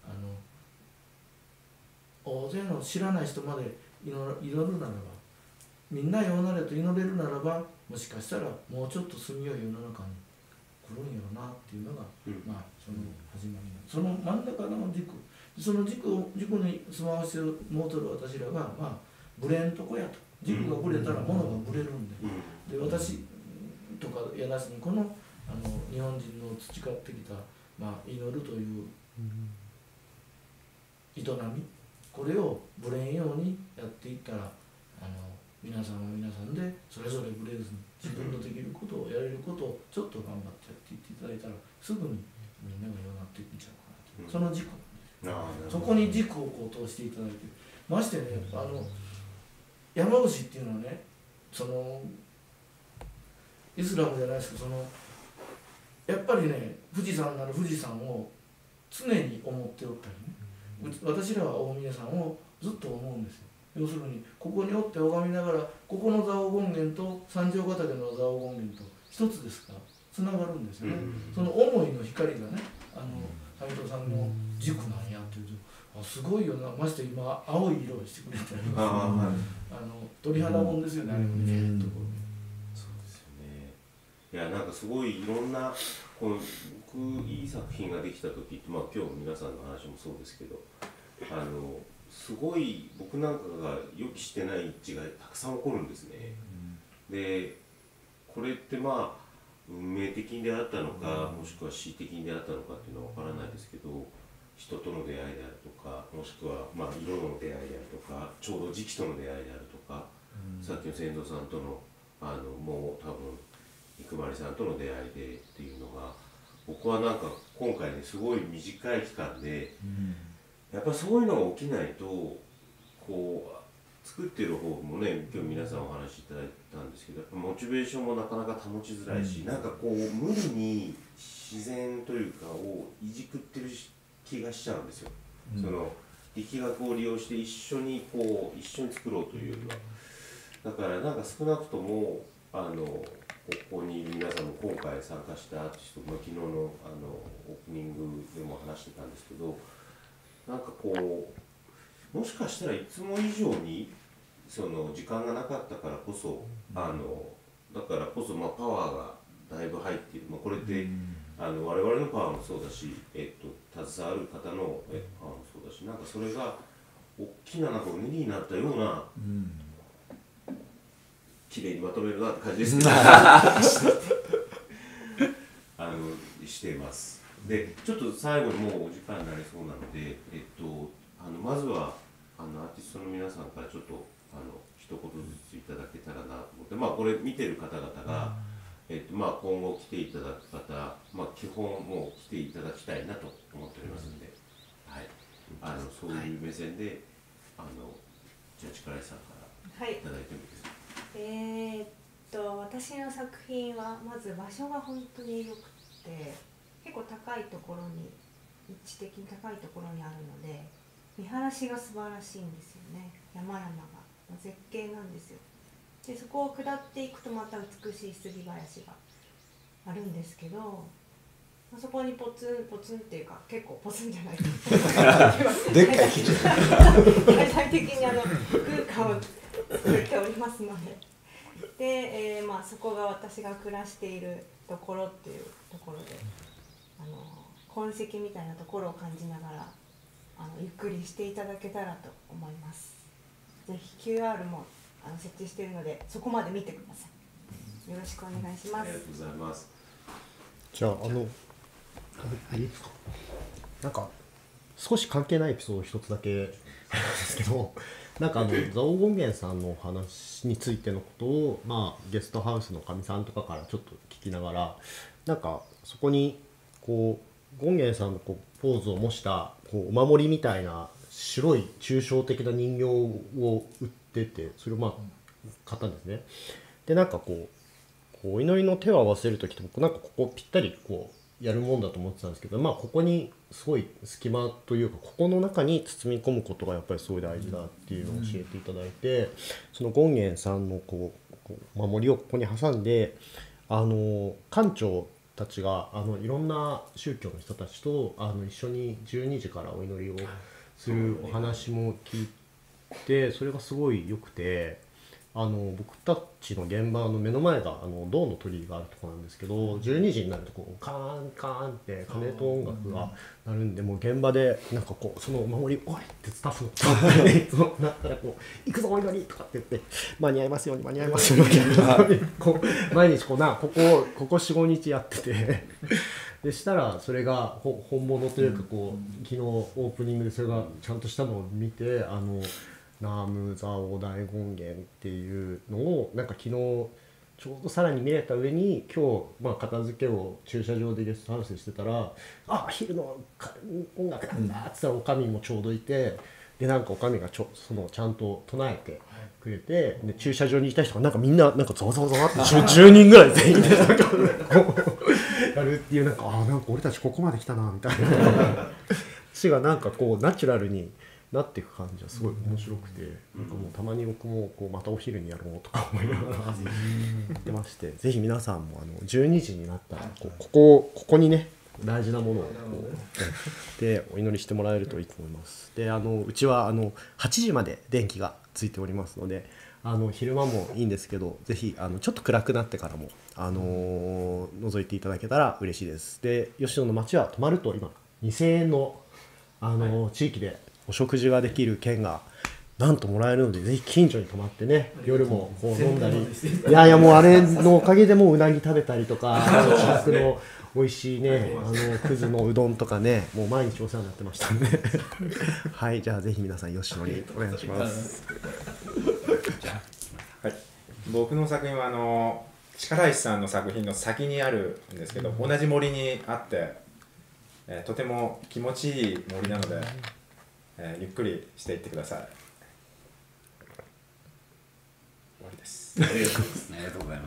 大勢の知らない人まで祈るならば、みんなようなれと祈れるならば、もしかしたらもうちょっと住みよい世の中に来るんやろなっていうのが、その始まりなんです。その真ん中の軸、その軸に住まわせをもうとる私らがぶれんとこやと。軸がぶれたら物がぶれるんで、私とかやなしにこの日本人の培ってきた、祈るという営み、これをぶれんようにやっていったら、皆さんは皆さんでそれぞれぶれずに自分のできることをやれることをちょっと頑張ってやっていっていただいたら、すぐにみんながようなっていくんちゃうかなとその軸、そこに軸をこう通していただいて、ましてね山伏っていうのはね、そのイスラムじゃないですけど、そのやっぱりね富士山なる富士山を常に思っておったりね、私らは大峰さんをずっと思うんですよ。要するにここにおって拝みながら、ここの蔵王権現と三条ヶ岳の蔵王権現と一つですからつながるんですよね。その思いの光がね、斉藤さんの軸なんやっていうと、すごいよな。まして今青い色をしてくれたり、鳥肌もんですよね、あれを見てるところ。 そうですよね。いや、なんかすごいいろんなこの僕いい作品ができた時って、まあ今日皆さんの話もそうですけど、すごい僕なんかが予期してない一致がたくさん起こるんですね。でこれってまあ運命的に出会ったのか、もしくは恣意的に出会ったのかっていうのは分からないですけど、人との出会いであるとか、もしくはまあ色の出会いであるとか、ちょうど時期との出会いであるとか、さっきの先祖さんとのもう多分生まれさんとの出会いでっていうのが、僕はなんか今回ねすごい短い期間で、やっぱそういうのが起きないと、こう作ってる方もね、今日皆さんお話しいただいたんですけど、やっぱモチベーションもなかなか保ちづらいし、なんかこう無理に自然というかをいじくってる気がしちゃうんですよ。その力学を利用して一緒に作ろうというよりは。だからなんか少なくともここにいる皆さんも今回参加したアーティスト、昨日のオープニングでも話してたんですけど、なんかこうもしかしたらいつも以上にその時間がなかったからこそ、だからこそまあパワーがだいぶ入っている、これって我々のパワーもそうだし、携わる方のパワーもそうだし、なんかそれが大きななんかうねりになったような、綺麗にまとめるなって感じですけどしています。でちょっと最後にもうお時間になりそうなので、まずはアーティストの皆さんからちょっと一言ずついただけたらなと思って、これ見てる方々が、今後来ていただく方、基本もう来ていただきたいなと思っておりますので、はい、そういう目線で、じゃあ力石さんからいただいてもいいですか。 私の作品はまず場所が本当によくて、結構高いところに、位置的に高いところにあるので見晴らしが素晴らしいんですよね。山々が絶景なんですよ。でそこを下っていくとまた美しい杉林があるんですけど、そこにポツンポツンっていうか、結構ポツンじゃないでっかい木じゃない大々的に空間を作っておりますので、そこが私が暮らしているところっていうところで、痕跡みたいなところを感じながらゆっくりしていただけたらと思います。ぜひ QR も設置しているので、そこまで見てください。よろしくお願いします。 ありがとうございます。 じゃあいいですか。なんか少し関係ないエピソード一つだけなんですけど、なんか蔵王権現さんのお話についてのことを、ゲストハウスのかみさんとかからちょっと聞きながら、なんかそこにこう権現さんのポーズを模したお守りみたいな白い抽象的な人形を売ってて、それを買ったんですね。でなんかお祈りの手を合わせる時って、僕なんかここぴったりやるもんだと思ってたんですけど、ここにすごい隙間というか、ここの中に包み込むことがやっぱりすごい大事だっていうのを教えていただいて、その権現さんの守りをここに挟んで、館長たちがいろんな宗教の人たちと一緒に12時からお祈りをするお話も聞いて、それがすごい良くて、僕たちの現場の目の前が銅の鳥居があるところなんですけど、12時になるとカーンカーンって鐘と音楽が鳴るんで、もう現場でなんかそのお守り「おい!」ってスタッフの人がいつもなったら「行くぞお祈り!」とかって言って「間に合いますように間に合いますように」毎日ここ 4,5 日やっててでしたら、それが本物というか、昨日オープニングでそれがちゃんとしたのを見て、ナーム・ザオ大権現っていうのをなんか昨日ちょうどさらに見れた上に今日、まあ、片付けを駐車場でゲストハウスしてたら「あ昼の音楽なんだ」っつったらおかみもちょうどいて、でなんかおかみがちゃんと唱えてくれて、で駐車場にいた人がなんかみんななんかざわざわざわって 10人ぐらい全員でなんかこうやるっていう、なんかなんか俺たちここまで来たなみたいな死がなんかこうナチュラルになっていく感じはすごい面白くて、なんかもうたまに僕もこうまたお昼にやろうとか思いながらやってまして、ぜひ皆さんも12時になったらここにね大事なものをこうでお祈りしてもらえるといいと思います。でうちは8時まで電気がついておりますので、昼間もいいんですけど、ぜひちょっと暗くなってからも覗いていただけたら嬉しいです。で吉野の町は泊まると今2000円の地域でお食事ができる券がなんともらえるので、ぜひ近所に泊まってね、夜もこう飲んだり、いやもうあれのおかげでもううなぎ食べたりとか、近くの美味しいねくずのうどんとかね、もう毎日お世話になってましたんではい、じゃあぜひ皆さん吉野にお願いします。 はい、僕の作品は力石さんの作品の先にあるんですけど、同じ森にあって、とても気持ちいい森なので、ゆっくりしていってください。終わりです。 ありがとうございます。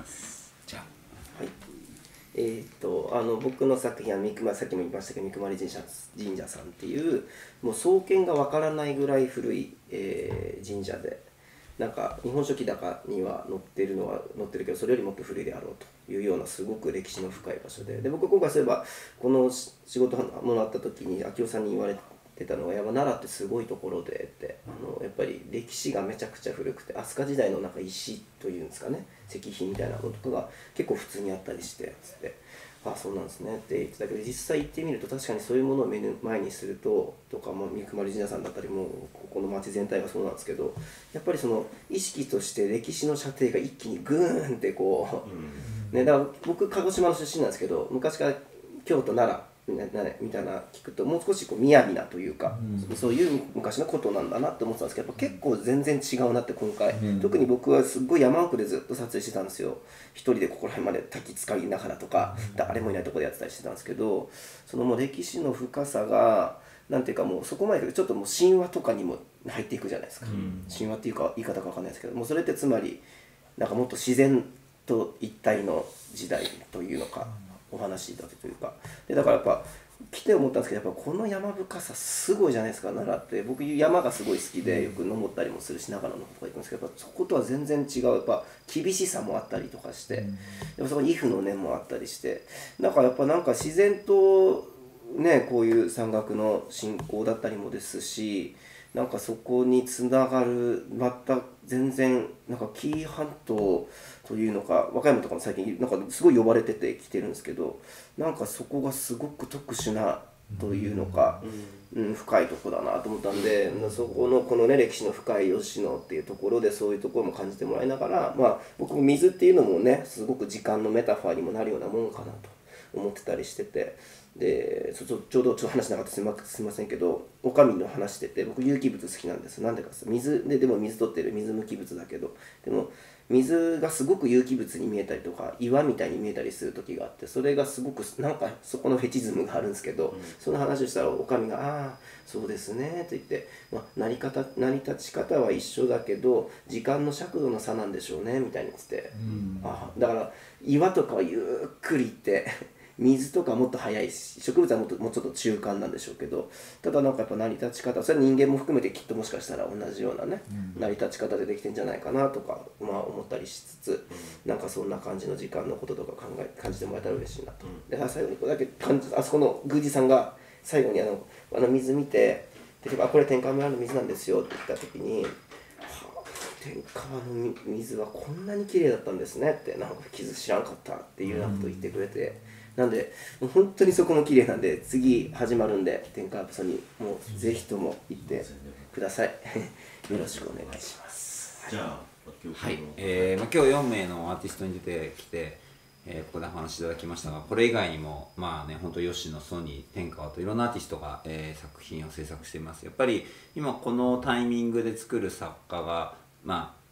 じゃあ、 はい、僕の作品はさっきも言いましたけど、三熊神社さんっていうもう創建がわからないぐらい古い、神社で、なんか日本書紀高には載ってるけど、それよりもっと古いであろうというようなすごく歴史の深い場所で、僕今回そういえばこの仕事もらった時に秋夫さんに言われてたのが、奈良ってすごいところでってやっぱり歴史がめちゃくちゃ古くて、飛鳥時代のなんか石というんですかね、石碑みたいなのとかが結構普通にあったりしてつって、あそうなんですねって言ってたけど、実際行ってみると確かにそういうものを目の前にするととか、三熊神社さんだったりもここの町全体がそうなんですけど、やっぱりその意識として歴史の射程が一気にグーンってこう、ね、だから僕鹿児島の出身なんですけど、昔から京都奈良みたいな聞くともう少しこう雅なというか、そういう昔のことなんだなって思ってたんですけど、やっぱ結構全然違うなって今回、特に僕はすっごい山奥でずっと撮影してたんですよ。一人でここら辺まで滝使いながらとか、誰もいないところでやってたりしてたんですけど、そのもう歴史の深さがなんていうか、もうそこまでちょっともう神話とかにも入っていくじゃないですか、神話っていうか言い方か分かんないですけど、もうそれってつまりなんかもっと自然と一体の時代というのか、お話だというかで、だからやっぱ来て思ったんですけど、やっぱこの山深さすごいじゃないですか。奈良って僕山がすごい好きでよく登ったりもするし、長野の方とか行くんですけど、やっぱそことは全然違う、やっぱ厳しさもあったりとかして、やっぱそこに畏怖の念もあったりして、だからやっぱなんか自然とね、こういう山岳の信仰だったりもですし、なんかそこにつながる、また全然なんか紀伊半島というのか、和歌山とかも最近なんかすごい呼ばれてて来てるんですけど、なんかそこがすごく特殊なというのか、深いところだなと思ったんで、そこのこのね歴史の深い吉野っていうところでそういうところも感じてもらいながら、僕も水っていうのもねすごく時間のメタファーにもなるようなもんかなと思ってたりしてて。でちょうど話しなかったすみませんけど、おかみの話してて、僕有機物好きなんです。なんでか水でも水取ってる水無機物だけど、でも水がすごく有機物に見えたりとか岩みたいに見えたりする時があって、それがすごくなんかそこのフェチズムがあるんですけど、その話をしたらおかみが「ああそうですね」と言って、成り立ち方は一緒だけど時間の尺度の差なんでしょうねみたいに言ってて、だから岩とかはゆっくり行って水とかもっと早いし、植物はもうちょっと中間なんでしょうけど、ただなんかやっぱ成り立ち方、それは人間も含めてきっともしかしたら同じようなね、成り立ち方でできてんじゃないかなとか、思ったりしつつ、なんかそんな感じの時間のこととか感じてもらえたら嬉しいなと。で最後にこれだけあそこの宮司さんが最後に水見て、例えばこれ天川村の水なんですよって言った時に、天川の水はこんなに綺麗だったんですねって、なんか知らんかったっていうようなことを言ってくれて。なんで本当にそこも綺麗なんで、次始まるんで天川プソにもうぜひとも行ってくださいよろしくお願いします。 じゃあ今日、 今日4名のアーティストに出てきて、ここでお話しいただきましたが、これ以外にも本当吉野、ソニー、天川といろんなアーティストが、作品を制作しています。やっぱり今このタイミングで作る作家が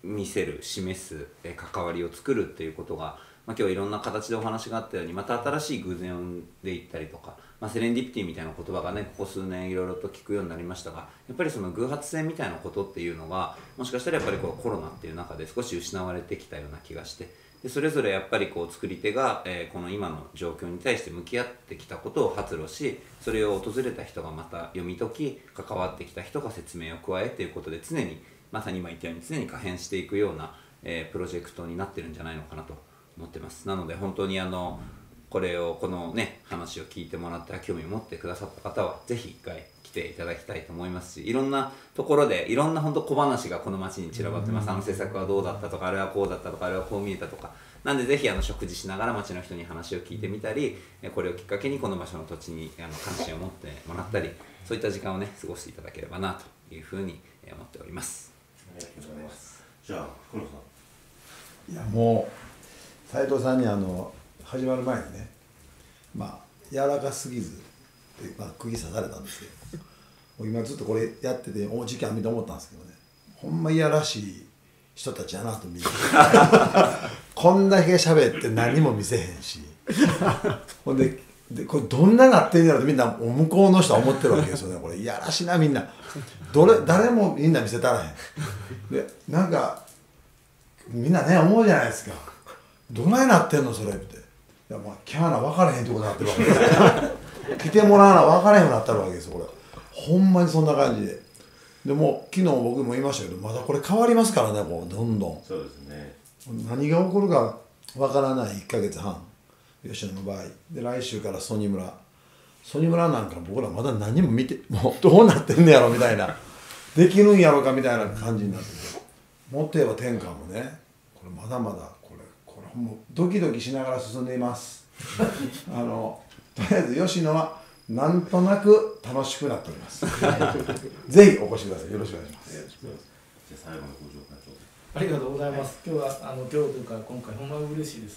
見せる示す関わりを作るっていうことが、今日いろんな形でお話があったようにまた新しい偶然で言ったりとか、セレンディピティみたいな言葉がねここ数年いろいろと聞くようになりましたが、やっぱりその偶発性みたいなことっていうのがもしかしたらやっぱりこのコロナっていう中で少し失われてきたような気がして、でそれぞれやっぱりこう作り手が、この今の状況に対して向き合ってきたことを発露し、それを訪れた人がまた読み解き、関わってきた人が説明を加えということで常にまさに今言ったように常に可変していくような、プロジェクトになってるんじゃないのかなと思ってます。なので本当にこのね話を聞いてもらって興味を持ってくださった方はぜひ一回来ていただきたいと思いますし、いろんなところでいろんな本当小話がこの街に散らばってます。制作はどうだったとか、あれはこうだったとか、あれはこう見えたとか、なんでぜひ食事しながら街の人に話を聞いてみたり、これをきっかけにこの場所の土地に関心を持ってもらったり、そういった時間をね過ごしていただければなというふうに思っております。 ありがとうございます。じゃあ福野さん。 いやもう斉藤さんに始まる前にね、柔らかすぎずって、釘刺されたんですけど、もう今ずっとこれやっててお時間見て思ったんですけどね、ほんまいやらしい人たちやなと見てこんだけ喋って何も見せへんしほんでこれどんななってんやろってみんな向こうの人は思ってるわけですよね。これいやらしいなみんな、誰もみんな見せたらへんで、なんかみんなね思うじゃないですか、どないなってんのそれって。いやキャーな分からへんってことになってるわけです来てもらわな分からへんようになってるわけですよこれ。ほんまにそんな感じで。でも昨日僕も言いましたけど、まだこれ変わりますからね、こうどんどん。 そうですね。 何が起こるか分からない1ヶ月半、吉野の場合で、来週からソニ村なんか僕らまだ何も見て、もうどうなってんねやろみたいな、できるんやろかみたいな感じになってて、もっと言えば天下もね、これまだまだこれもうドキドキしながら進んでいますとりあえず吉野はなんとなく楽しくなっておりますぜひお越しください。よろしくお願いします。 じゃあ最後のご紹介ちょうありがとうございます。今日は今日というか今回ほんまに嬉しいです。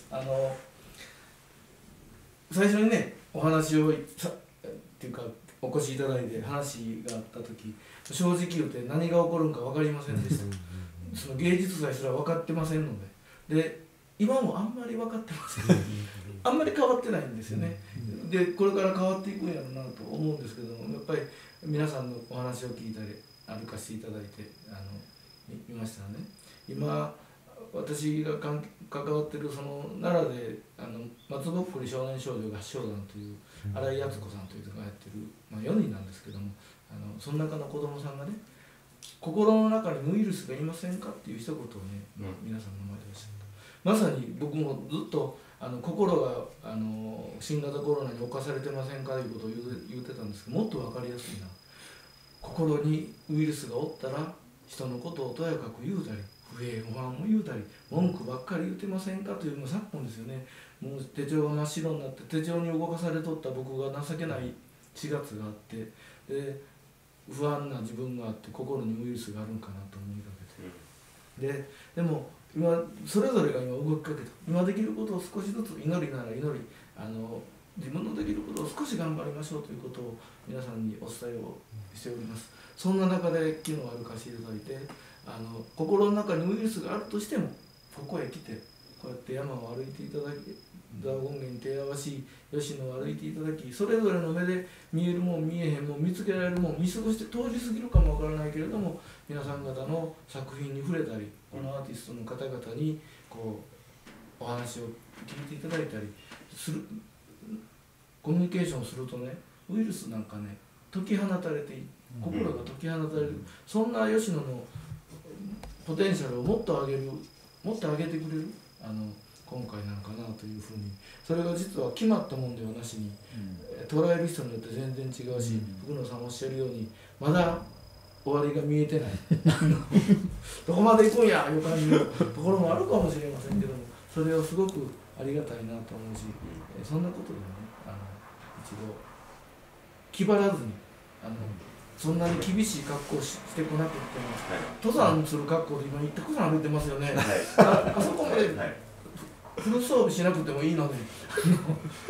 最初にねお話をっていうかお越しいただいて話があった時、正直言うて何が起こるんか分かりませんでした。その芸術祭すら分かってませんので、今もあんまり分かってませんあんまり変わってないんですよね。でこれから変わっていくんやろうなと思うんですけども、やっぱり皆さんのお話を聞いたり歩かせていただいて見ましたらね、今私が関わってるその奈良で松ぼっくり少年少女合唱団という新井敦子さんという人がやってる、4人なんですけども、その中の子供さんがね、心の中にウイルスがいませんかっていう一言をね、皆さんの前でおっしゃった。まさに僕もずっと心が新型コロナに侵されてませんかということを言ってたんですけど、もっと分かりやすいな。心にウイルスがおったら人のことをとやかく言うたり、不平不満を言うたり、文句ばっかり言ってませんかというの昨今ですよね。もう手帳が真っ白になって手帳に動かされとった僕が情けない4月があって、で不安な自分があって心にウイルスがあるんかなと思いかけて、でも今それぞれが今動きかけて、今できることを少しずつ、祈りなら祈り、自分のできることを少し頑張りましょうということを皆さんにお伝えをしております。そんな中で昨日歩かせていただいて、心の中にウイルスがあるとしてもここへ来てこうやって山を歩いていただき、道権現に手合わし吉野を歩いていただき、それぞれの目で見えるもん見えへんもん見つけられるもん見過ごして通り過ぎるかもわからないけれども、皆さん方の作品に触れたり、このアーティストの方々にこうお話を聞いていただいたりする、コミュニケーションするとね、ウイルスなんかね解き放たれて、心が解き放たれる、そんな吉野のポテンシャルをもっと上げてくれる今回なのかなというふうに、それが実は決まったもんではなしに、捉える人によって全然違うし、福野さんおっしゃるようにまだ終わりが見えてないどこまで行くんやいう感じのところもあるかもしれませんけども、それをすごくありがたいなと思うし、そんなことでね一度気張らずにそんなに厳しい格好をしてこなくても、登山する格好で今たくさん歩いてますよね、あそこまでフル装備しなくてもいいので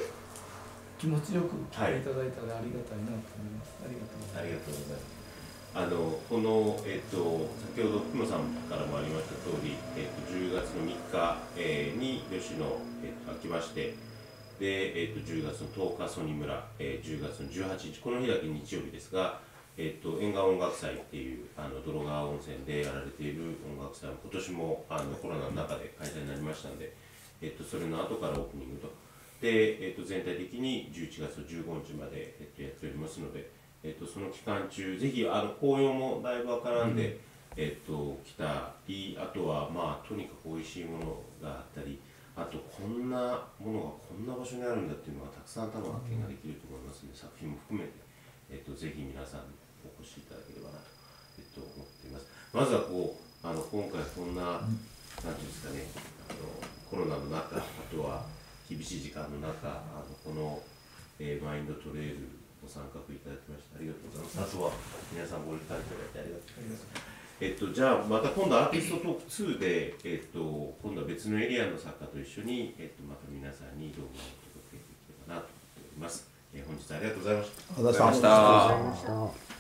気持ちよく来ていただいたらありがたいなと思います。ありがとうございます。 この、先ほど福野さんからもありました通り、10月の3日、に吉野、が来まして、で、10月の10日、曽爾村、10月の18日、この日だけ日曜日ですが、沿岸音楽祭っていう泥川温泉でやられている音楽祭も今年もコロナの中で開催になりましたので、それの後からオープニングとで、全体的に11月15日まで、やっておりますので、その期間中ぜひ紅葉もだいぶ絡んで、来たり、あとはまあとにかく美味しいものがあったり、あとこんなものがこんな場所にあるんだっていうのがたくさん多分発見ができると思いますので、作品も含めて、ぜひ皆さんお越しいただければなと、思っています。まずはこう今回こんな、なんていうんですかね、コロナの中、あとは厳しい時間の中、この、マインドトレイルご参画いただきましてありがとうございます。あとは皆さんご理解いただいてありがとうございます。じゃあまた今度アーティストトーク2で、今度は別のエリアの作家と一緒に、また皆さんに動画を届けていければなと思っております。本日はありがとうございました。 ありがとうございました。 ありがとうございました。